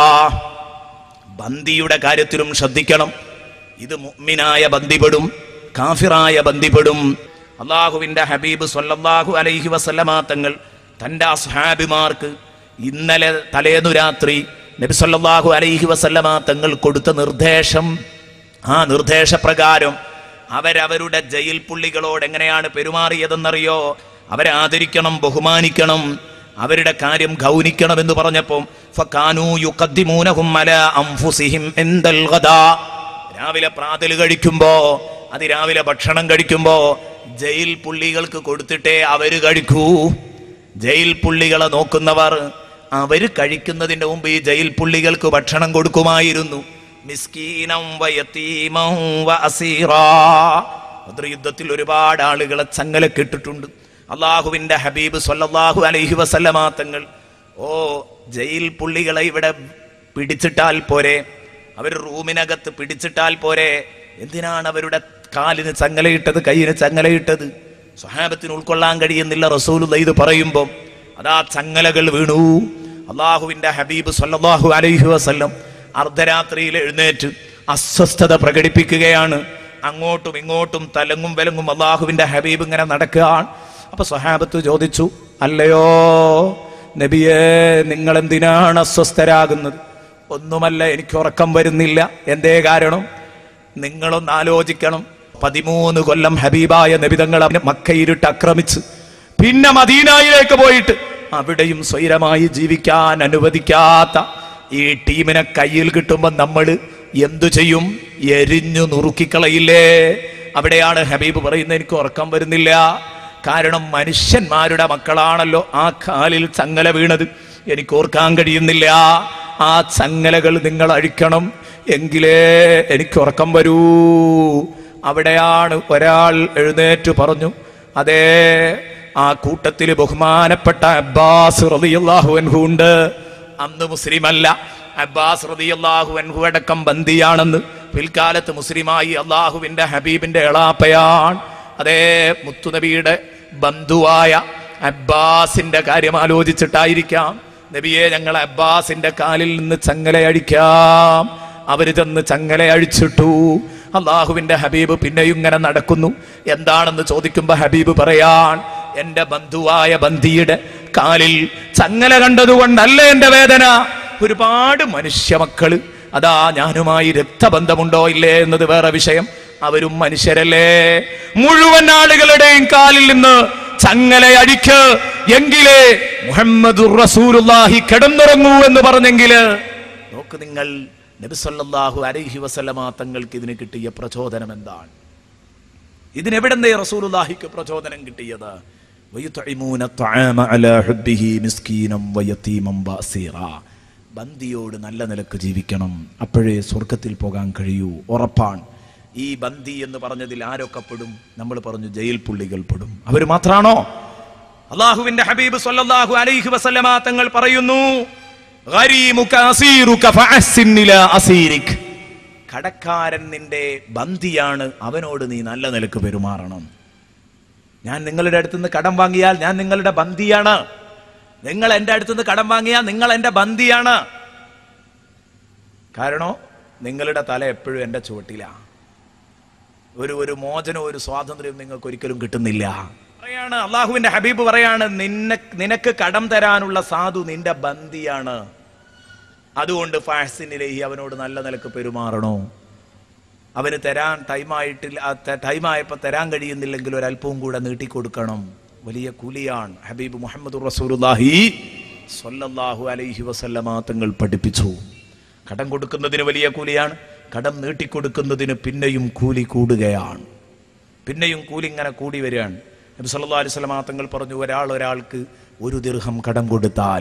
ബന്ദിയുടെ കാര്യത്തിലും ശ്രദ്ധിക്കണം. ഇത് മുഅ്മിനായ ബന്ദിപ്പെടും, കാഫിറായ ബന്ദിപ്പെടും. അള്ളാഹുവിന്റെ ഹബീബ് സ്വല്ലല്ലാഹു അലൈഹി വസല്ലമ തങ്ങൾ തന്റെ അസ്ഹാബിമാർക്ക് ഇന്നലെ തലേന്നു രാത്രി നബി സല്ലല്ലാഹു അലൈഹി വസല്ലമ തങ്ങൾ കൊടുത്ത നിർദ്ദേശം, ആ നിർദ്ദേശപ്രകാരം അവരവരുടെ ജയിൽ പുള്ളികളോട് എങ്ങനെയാണ് പെരുമാറിയതെന്നറിയോ? അവരെ ആദരിക്കണം, ബഹുമാനിക്കണം, അവരുടെ കാര്യം ഗൗനിക്കണം എന്ന് പറഞ്ഞപ്പോൾ ഫകാനൂ യുഖദ്ദിമൂനഹും അലാ അൻഫുസിഹിം ഇൻദൽ ഗദാ. രാവിലെ പ്രാതൽ കഴിക്കുമ്പോ, അതിരാവിലെ ഭക്ഷണം കഴിക്കുമ്പോ ജയിൽ പുള്ളികൾക്ക് കൊടുത്തിട്ടേ അവര് കഴിക്കൂ. ജയിൽ പുള്ളികളെ നോക്കുന്നവർ അവര് കഴിക്കുന്നതിന്റെ മുമ്പ് ഈ ജയിൽ പുള്ളികൾക്ക് ഭക്ഷണം കൊടുക്കുമായിരുന്നു. മിസ്കീനം വയതീമം വഅസീറാ. ബദർ യുദ്ധത്തിൽ ഒരുപാട് ആളുകളെ ചങ്ങലക്കിട്ടിട്ടുണ്ട്. അള്ളാഹുവിന്റെ ഹബീബ് സ്വല്ലല്ലാഹു അലൈഹി വസല്ലമ തങ്ങൾ ഓ ജയിൽ പുള്ളികളെ ഇവിടെ പിടിച്ചിട്ടാൽ പോരെ, അവർ റൂമിനകത്ത് പിടിച്ചിട്ടാൽ പോരെ, എന്തിനാണ് അവരുടെ കാലിന് ചങ്ങലയിട്ടത്, കയ്യിന് ചങ്ങലയിട്ടത്? സ്വഹാബത്തിന് ഉൾക്കൊള്ളാൻ കഴിയുന്നില്ല. റസൂലുള്ളാഹി ഇത് പറയുമ്പോൾ അതാ ചങ്ങലകൾ വീണു. അള്ളാഹുവിന്റെ ഹബീബ് സ്വല്ലല്ലാഹു അലൈഹി വസല്ലം അർദ്ധരാത്രിയിൽ എഴുന്നേറ്റ് അസ്വസ്ഥത പ്രകടിപ്പിക്കുകയാണ്. അങ്ങോട്ടും ഇങ്ങോട്ടും തലങ്ങും വിലങ്ങും അള്ളാഹുവിന്റെ ഹബീബ് ഇങ്ങനെ നടക്കുകയാണ്. അപ്പൊ സ്വഹാബത്ത് ചോദിച്ചു, അല്ലയോ നബിയേ, നിങ്ങൾ എന്തിനാണ് അസ്വസ്ഥരാകുന്നത്? ഒന്നുമല്ല, എനിക്ക് ഉറക്കം വരുന്നില്ല. എന്തേ കാരണം? നിങ്ങളൊന്ന് ആലോചിക്കണം. പതിമൂന്ന് കൊല്ലം ഹബീബായ നബി തങ്ങൾ മക്കയിരുട്ട് ആക്രമിച്ച് പിന്നെ മദീനയിലേക്ക് പോയിട്ട് അവിടെയും സ്വൈരമായി ജീവിക്കാൻ അനുവദിക്കാത്ത ഈ ടീമിനെ കയ്യിൽ കിട്ടുമ്പോൾ നമ്മൾ എന്തു ചെയ്യും? എരിഞ്ഞു നുറുക്കിക്കളയില്ലേ? അവിടെയാണ് ഹബീബ് പറയുന്നത്, എനിക്ക് ഉറക്കം വരുന്നില്ല. കാരണം മനുഷ്യന്മാരുടെ മക്കളാണല്ലോ ആ കാലിൽ ചങ്ങല വീണത്. എനിക്ക് ഓർക്കാൻ കഴിയുന്നില്ല. ആ ചങ്ങലകൾ നിങ്ങൾ അഴിക്കണം, എങ്കിലേ എനിക്ക് ഉറക്കം വരൂ. അവിടെയാണ് ഒരാൾ എഴുന്നേറ്റ് പറഞ്ഞു, അതേ, ആ കൂട്ടത്തിൽ ബഹുമാനപ്പെട്ട അബ്ബാസ് റളിയല്ലാഹു അൻഹു ഉണ്ട്. അന്ന് മുസ്ലിമല്ല. അബ്ബാസ് റളിയല്ലാഹു അൻഹു അടക്കം ബന്ദിയാണെന്ന് പിൽക്കാലത്ത് മുസ്ലിമായി അള്ളാഹുവിന്റെ ഹബീബിന്റെ എളാപ്പയാണ്. അതേ, മുത്തുനബിയുടെ ബന്ധുവായ അബ്ബാസിന്റെ കാര്യം ആലോചിച്ചിട്ടായിരിക്കാം നബിയെ, ഞങ്ങൾ അബ്ബാസിന്റെ കാലിൽ നിന്ന് ചങ്ങല അഴിക്കാം. അവര് ചെന്ന് ചങ്ങല അഴിച്ചിട്ടു. അള്ളാഹുവിന്റെ ഹബീബ് പിന്നെയും ഇങ്ങനെ നടക്കുന്നു. എന്താണെന്ന് ചോദിക്കുമ്പോ ഹബീബ് പറയാൻ, എന്റെ ബന്ധുവായ ബന്ദിയുടെ കാലിൽ ചങ്ങല കണ്ടതുകൊണ്ടല്ല എന്റെ വേദന. ഒരുപാട് മനുഷ്യ മക്കള് അതാ ഞാനുമായി രക്തബന്ധമുണ്ടോ ഇല്ലേ എന്നത് വേറെ വിഷയം, അവരും മനുഷ്യരല്ലേ. മുഴുവൻ ആളുകളുടെയും കാലിൽ നിന്ന് ചങ്ങല അഴിക്ക്, എങ്കിലേ മുഹമ്മദുർ റസൂലുള്ളാഹി കിടന്നുറങ്ങൂ എന്ന് പറഞ്ഞെങ്കില് നോക്ക് നിങ്ങൾ, നബി സല്ലല്ലാഹു അലൈഹി വസല്ലമ തങ്ങൾക്ക് ഇതിന് കിട്ടിയ പ്രചോദനം എന്താണ്? ഇതിനെവിടെന്തേ റസൂലുള്ളാഹിക്ക് പ്രചോദനം കിട്ടിയത്? വയുത്ഇമൂന ത്വആമ അലാ ഹുബ്ബിഹി മിസ്കീനം വയതീമൻ ബഅസീറാ. ബന്ദിയോട് നല്ല നിലക്ക് ജീവിക്കണം, അപ്പോഴേ സ്വർഗത്തിൽ പോകാൻ കഴിയൂ. ഉറപ്പാണ്. ഈ ബന്ദി എന്ന് പറഞ്ഞതിൽ ആരൊക്കെ പെടും? നമ്മൾ പറഞ്ഞു ജയിൽ പുള്ളികൾ പെടും. അവർ മാത്രാണോ? അള്ളാഹുവിന്റെ ഹബീബ് സ്വല്ലല്ലാഹു അലൈഹി വസല്ലമ തങ്ങൾ പറയുന്നു, ഗരീമുക അസീറുക ഫഅഹ്സിൻ ഇലാ അസീരിക്. കടക്കാരൻ നിന്റെ ബന്ദിയാണ്, അവനോട് നീ നല്ല നിലക്ക് പെരുമാറണം. ഞാൻ നിങ്ങളുടെ അടുത്തുനിന്ന് കടം വാങ്ങിയാൽ ഞാൻ നിങ്ങളുടെ ബന്ദിയാണ്. നിങ്ങൾ എൻ്റെ അടുത്തുനിന്ന് കടം വാങ്ങിയാൽ നിങ്ങൾ എൻ്റെ ബന്ദിയാണ്. കാരണം നിങ്ങളുടെ തല എപ്പോഴും എൻ്റെ ചുവട്ടിലാണ്. ഒരു ഒരു മോചനോ ഒരു സ്വാതന്ത്ര്യം നിങ്ങൾക്ക് ഒരിക്കലും കിട്ടുന്നില്ല. പറയാണ് അള്ളാഹുവിന്റെ ഹബീബ് പറയാണ്, നിന്നെ നിനക്ക് കടം തരാനുള്ള സാധു നിന്റെ ബന്ദിയാണ്. അതുകൊണ്ട് ഫഅഹ്സിനിലൈഹി, അവനോട് നല്ല നിലക്ക് പെരുമാറണോ. അവന് തരാൻ ടൈമായിട്ടില്ല, ടൈമായപ്പോൾ തരാൻ കഴിയുന്നില്ലെങ്കിൽ ഒരല്പവും കൂടെ നീട്ടിക്കൊടുക്കണം. വലിയ കൂലിയാണ്. ഹബീബ് മുഹമ്മദുർ റസൂലുള്ളാഹി സ്വല്ലല്ലാഹു അലൈഹി വസല്ലമ തങ്ങൾ പഠിപ്പിച്ചു. കടം കൊടുക്കുന്നതിന് വലിയ കൂലിയാണ്, കടം നീട്ടിക്കൊടുക്കുന്നതിന് പിന്നെയും കൂലി കൂടുകയാണ്. പിന്നെയും കൂലി ഇങ്ങനെ കൂടി വരികയാണ്. നബി സല്ലല്ലാഹു അലൈഹി വസല്ലമ തങ്ങൾ പറഞ്ഞു, ഒരാൾ ഒരാൾക്ക് ഒരു ദിർഹം കടം കൊടുത്താൽ,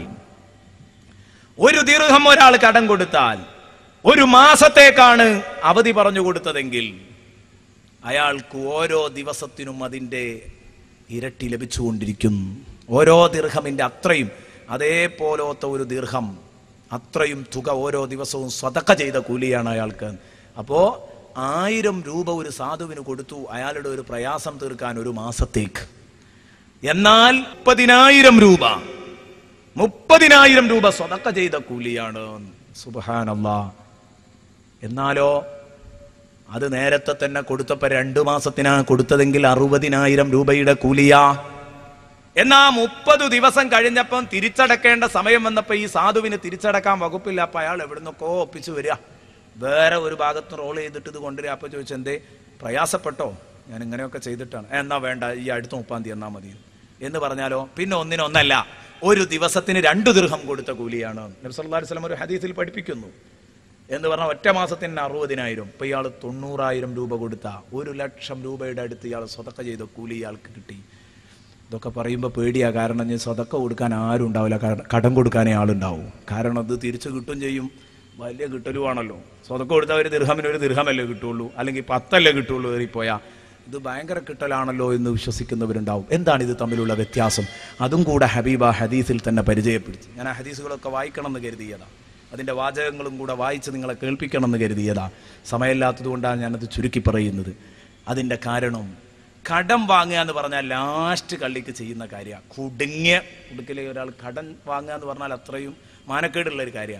ഒരു ദിർഹം ഒരാൾ കടം കൊടുത്താൽ ഒരു മാസത്തേക്കാണ് അവധി പറഞ്ഞു കൊടുത്തതെങ്കിൽ അയാൾക്ക് ഓരോ ദിവസത്തിനും അതിൻ്റെ ഇരട്ടി ലഭിച്ചുകൊണ്ടിരിക്കും. ഓരോ ദിർഹമിൻ്റെ അത്രയും, അതേപോലത്തെ ഒരു ദിർഹം അത്രയും തുക ഓരോ ദിവസവും സ്വതക്ക ചെയ്ത കൂലിയാണ് അയാൾക്ക്. അപ്പോൾ ആയിരം രൂപ ഒരു സാധുവിന് കൊടുത്തു അയാളുടെ ഒരു പ്രയാസം തീർക്കാൻ ഒരു മാസത്തേക്ക്. എന്നാൽ മുപ്പതിനായിരം രൂപ മുപ്പതിനായിരം രൂപ സ്വതക്ക ചെയ്ത കൂലിയാണ്. സുബ്ഹാനല്ലാഹ്. എന്നാലോ അത് നേരത്തെ തന്നെ കൊടുത്തപ്പോ രണ്ടു മാസത്തിനാണ് കൊടുത്തതെങ്കിൽ അറുപതിനായിരം രൂപയുടെ കൂലിയാ. എന്നാ മുപ്പത് ദിവസം കഴിഞ്ഞപ്പം തിരിച്ചടക്കേണ്ട സമയം വന്നപ്പോ ഈ സാധുവിന് തിരിച്ചടക്കാൻ വകുപ്പില്ല. അപ്പൊ അയാൾ എവിടുന്നൊക്കെ ഒപ്പിച്ചു വരിക, വേറെ ഒരു ഭാഗത്ത് റോൾ ചെയ്തിട്ട് ഇത് കൊണ്ടുവരിക. അപ്പൊ ചോദിച്ചെന്തേ പ്രയാസപ്പെട്ടോ, ഞാൻ ഇങ്ങനെയൊക്കെ ചെയ്തിട്ടാണ്. എന്നാ വേണ്ട, ഈ അടുത്ത മുപ്പാം തീയതി എന്നാ മതി എന്ന് പറഞ്ഞാലോ പിന്നെ ഒന്നിനൊന്നല്ല, ഒരു ദിവസത്തിന് രണ്ടു ദിർഹം കൊടുത്ത കൂലിയാണ്. നബി സല്ലല്ലാഹു അലൈഹി വസല്ലം ഒരു ഹദീസിൽ പഠിപ്പിക്കുന്നു. എന്ന് പറഞ്ഞാൽ ഒറ്റ മാസത്തിന് അറുപതിനായിരം. ഇപ്പൊ ഇയാൾ തൊണ്ണൂറായിരം രൂപ കൊടുത്ത ഒരു ലക്ഷം രൂപയുടെ അടുത്ത് ഇയാൾ സ്വതക്ക ചെയ്ത കൂലി ഇയാൾക്ക് കിട്ടി. ഇതൊക്കെ പറയുമ്പോൾ പേടിയാ. കാരണം ഞാൻ സ്വതക്ക കൊടുക്കാൻ ആരും ഉണ്ടാവില്ല, കടം കൊടുക്കാനേ ആളുണ്ടാവും. കാരണം അത് തിരിച്ചു കിട്ടും ചെയ്യും, വലിയ കിട്ടലുമാണല്ലോ. സ്വതക്ക കൊടുത്താൽ ഒരു ദിർഹമിന് ഒരു ദിർഹമല്ലേ കിട്ടുള്ളൂ, അല്ലെങ്കിൽ പത്തല്ലേ കിട്ടുള്ളൂ ഏറിപ്പോയാ. ഇത് ഭയങ്കര കിട്ടലാണല്ലോ എന്ന് വിശ്വസിക്കുന്നവരുണ്ടാവും. എന്താണ് ഇത് തമ്മിലുള്ള വ്യത്യാസം? അതും കൂടെ ഹബീബ ഹദീസിൽ തന്നെ പരിചയപ്പെടുത്തി. ഞാൻ ആ ഹദീസുകളൊക്കെ വായിക്കണം എന്ന് കരുതിയതാ, അതിൻ്റെ വാചകങ്ങളും കൂടെ വായിച്ച് നിങ്ങളെ കേൾപ്പിക്കണം എന്ന് കരുതിയതാ. സമയമില്ലാത്തത് കൊണ്ടാണ് ഞാനത് ചുരുക്കി പറയുന്നത്. അതിൻ്റെ കാരണം, കടം വാങ്ങുക എന്ന് പറഞ്ഞാൽ ലാസ്റ്റ് കള്ളിക്ക് ചെയ്യുന്ന കാര്യമാണ്. കുടുങ്ങിയ കുടുക്കിലെ ഒരാൾ കടം വാങ്ങുക എന്ന് പറഞ്ഞാൽ അത്രയും മാനക്കേടുള്ളൊരു കാര്യമാണ്.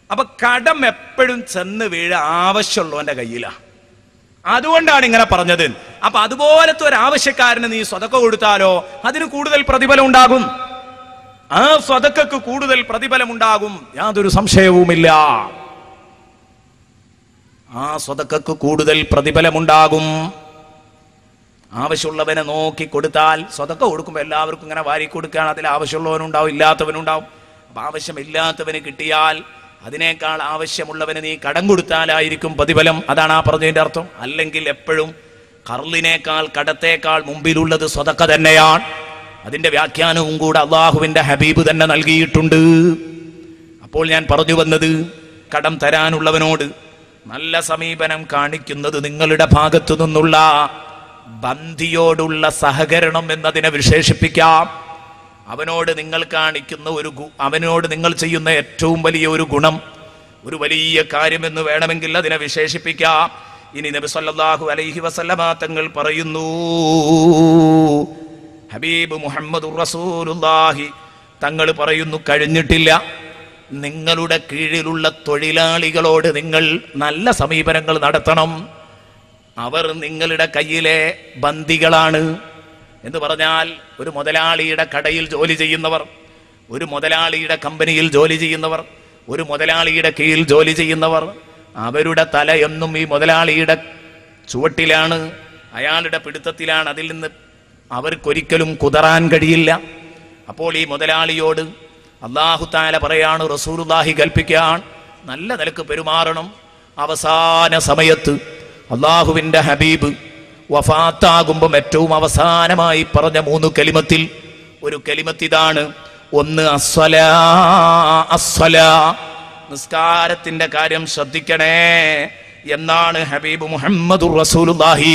അപ്പൊ കടം എപ്പോഴും ചെന്ന് വീഴ ആവശ്യമുള്ളവന്റെ കയ്യിലാണ്. അതുകൊണ്ടാണ് ഇങ്ങനെ പറഞ്ഞത്. അപ്പൊ അതുപോലത്തെ ഒരു ആവശ്യക്കാരന് നീ സ്വതക്ക കൊടുത്താലോ അതിന് കൂടുതൽ പ്രതിഫലം ഉണ്ടാകും. ആ സ്വതക്കക്ക് കൂടുതൽ പ്രതിഫലം ഉണ്ടാകും, യാതൊരു സംശയവുമില്ല. ആ സ്വതക്കക്ക് കൂടുതൽ പ്രതിഫലമുണ്ടാകും. ആവശ്യമുള്ളവനെ നോക്കി കൊടുത്താൽ, സ്വതക്ക കൊടുക്കുമ്പോൾ എല്ലാവർക്കും ഇങ്ങനെ വാരി കൊടുക്കുകയാണ്, അതിൽ ആവശ്യമുള്ളവനുണ്ടാവും ഇല്ലാത്തവനുണ്ടാവും. അപ്പൊ ആവശ്യമില്ലാത്തവന് കിട്ടിയാൽ അതിനേക്കാൾ ആവശ്യമുള്ളവന് നീ കടം കൊടുത്താലായിരിക്കും പ്രതിഫലം. അതാണ് ആ പറഞ്ഞതിന്റെ അർത്ഥം. അല്ലെങ്കിൽ എപ്പോഴും കർളിനേക്കാൾ കടത്തേക്കാൾ മുമ്പിലുള്ളത് സ്വതക്ക തന്നെയാണ്. അതിന്റെ വ്യാഖ്യാനവും കൂടെ അള്ളാഹുവിന്റെ ഹബീബ് തന്നെ നൽകിയിട്ടുണ്ട്. അപ്പോൾ ഞാൻ പറഞ്ഞു വന്നത്, കടം തരാനുള്ളവനോട് നല്ല സമീപനം കാണിക്കുന്നത് നിങ്ങളുടെ ഭാഗത്തു നിന്നുള്ള ബന്ധിയോടുള്ള സഹകരണം എന്നതിനെ വിശേഷിപ്പിക്കാം. അവനോട് നിങ്ങൾ കാണിക്കുന്ന ഒരു അവനോട് നിങ്ങൾ ചെയ്യുന്ന ഏറ്റവും വലിയ ഒരു ഗുണം, ഒരു വലിയ കാര്യമെന്ന് വേണമെങ്കിൽ അതിനെ വിശേഷിപ്പിക്കാം. ഇനി നബി സല്ലല്ലാഹു അലൈഹി വസല്ലമ തങ്ങൾ പറയുന്നു, ഹബീബ് മുഹമ്മദുർ റസൂലുള്ളാഹി തങ്ങൾ പറയുന്നു, കഴിഞ്ഞിട്ടില്ല, നിങ്ങളുടെ കീഴിലുള്ള തൊഴിലാളികളോട് നിങ്ങൾ നല്ല സമീപനങ്ങൾ നടത്തണം. അവർ നിങ്ങളുടെ കയ്യിലെ ബന്ദികളാണ് എന്ന് പറഞ്ഞാൽ, ഒരു മുതലാളിയുടെ കടയിൽ ജോലി ചെയ്യുന്നവർ, ഒരു മുതലാളിയുടെ കമ്പനിയിൽ ജോലി ചെയ്യുന്നവർ, ഒരു മുതലാളിയുടെ കീഴിൽ ജോലി ചെയ്യുന്നവർ, അവരുടെ തല എന്നും ഈ മുതലാളിയുടെ ചുവട്ടിലാണ്, അയാളുടെ പിടുത്തത്തിലാണ്. അതിൽ നിന്ന് അവർക്കൊരിക്കലും കുതറാൻ കഴിയില്ല. അപ്പോൾ ഈ മുതലാളിയോട് അല്ലാഹു തആല പറയാണ്, റസൂലുള്ളാഹി കൽപ്പിക്കുകയാണ്, നല്ല നിലക്ക് പെരുമാറണം. അവസാന സമയത്ത് അല്ലാഹുവിന്റെ ഹബീബ് വഫാത്താകുമ്പം ഏറ്റവും അവസാനമായി പറഞ്ഞ മൂന്ന് കലിമത്തിൽ ഒരു കലിമത്ത് ഇതാണ്. ഒന്ന് അസ്സലാ അസ്സലാ, നിസ്കാരത്തിന്റെ കാര്യം ശ്രദ്ധിക്കണേ എന്നാണ് ഹബീബ് മുഹമ്മദുർ റസൂലുള്ളാഹി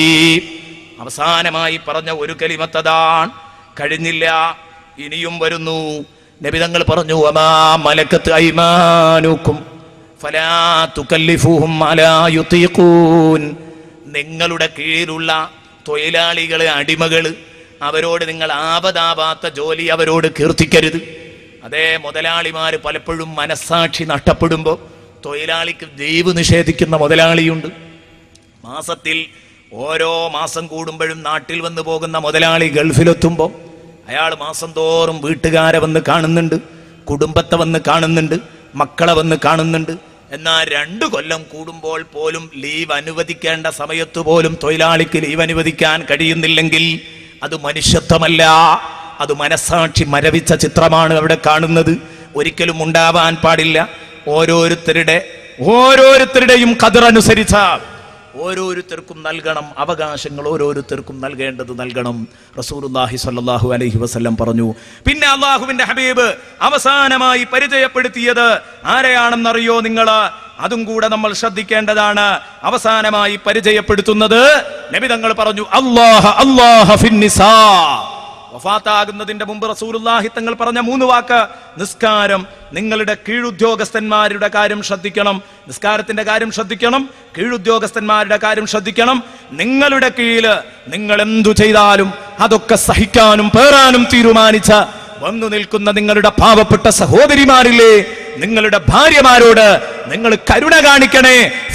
അവസാനമായി പറഞ്ഞ ഒരു കലിമത്ത് അതാണ്. കഴിഞ്ഞില്ല, ഇനിയും വരുന്നു. നബി തങ്ങൾ പറഞ്ഞു, വമാ മലക്കത്ത് ഐമാനുക്കും ഫലാ തുകല്ലിഫൂഹും അലാ യുതീഖൂൻ. നിങ്ങളുടെ കീഴിലുള്ള തൊഴിലാളികള്, അടിമകള്, അവരോട് നിങ്ങൾ ആപതാപാത്ത ജോലി അവരോട് കീർത്തിക്കരുത്. അതേ മുതലാളിമാര് പലപ്പോഴും മനസ്സാക്ഷി നഷ്ടപ്പെടുമ്പോൾ തൊഴിലാളിക്ക് ദൈവ് നിഷേധിക്കുന്ന മുതലാളിയുണ്ട്. മാസത്തിൽ ഓരോ മാസം കൂടുമ്പോഴും നാട്ടിൽ വന്നു പോകുന്ന മുതലാളി ഗൾഫിലെത്തുമ്പോൾ അയാൾ മാസം തോറും വീട്ടുകാരെ വന്ന് കാണുന്നുണ്ട്, കുടുംബത്തെ വന്ന് കാണുന്നുണ്ട്, മക്കളെ വന്ന് കാണുന്നുണ്ട്. എന്നാൽ രണ്ടു കൊല്ലം കൂടുമ്പോൾ പോലും ലീവ് അനുവദിക്കേണ്ട സമയത്ത് പോലും തൊഴിലാളിക്ക് ലീവ് അനുവദിക്കാൻ കഴിയുന്നില്ലെങ്കിൽ അത് മനുഷ്യത്വമല്ല, അത് മനസ്സാക്ഷി മരവിച്ച ചിത്രമാണ് അവിടെ കാണുന്നത്. ഒരിക്കലും ഉണ്ടാവാൻ പാടില്ല. ഓരോരുത്തരുടെ ഓരോരുത്തരുടെയും ഖദർ അനുസരിച്ച ഓരോരുത്തർക്കും നൽകണം അവകാശങ്ങൾ, ഓരോരുത്തർക്കും നൽകേണ്ടത് നൽകണം. റസൂലുള്ളാഹി സ്വല്ലല്ലാഹു അലൈഹി വസല്ലം പറഞ്ഞു. പിന്നെ അള്ളാഹുവിന്റെ ഹബീബ് അവസാനമായി പരിചയപ്പെടുത്തിയത് ആരെയാണെന്നറിയോ നിങ്ങൾ? അതും കൂടെ നമ്മൾ ശ്രദ്ധിക്കേണ്ടതാണ്. അവസാനമായി പരിചയപ്പെടുത്തുന്നത് നബി തങ്ങൾ പറഞ്ഞു, അല്ലാഹ അല്ലാഹ ഫിന്നിസാ. വഫാത്താകുന്നതിന്റെ മുമ്പ് റസൂലുള്ളാഹി തങ്ങൾ പറഞ്ഞ മൂന്ന് വാക്ക്: നിസ്കാരം, നിങ്ങളുടെ കീഴുദ്യോഗസ്ഥന്മാരുടെ കാര്യം ശ്രദ്ധിക്കണം, നിസ്കാരത്തിന്റെ കാര്യം ശ്രദ്ധിക്കണം, കീഴുദ്യോഗസ്ഥന്മാരുടെ കാര്യം ശ്രദ്ധിക്കണം. നിങ്ങളുടെ കീഴില് നിങ്ങൾ എന്തു ചെയ്താലും അതൊക്കെ സഹിക്കാനും പേറാനും തീരുമാനിച്ച വന്നു നിൽക്കുന്ന നിങ്ങളുടെ പാവപ്പെട്ട സഹോദരിമാരില്ലേ, നിങ്ങളുടെ ഭാര്യമാരോട് നിങ്ങൾ കരുണ കാണിക്കണേ.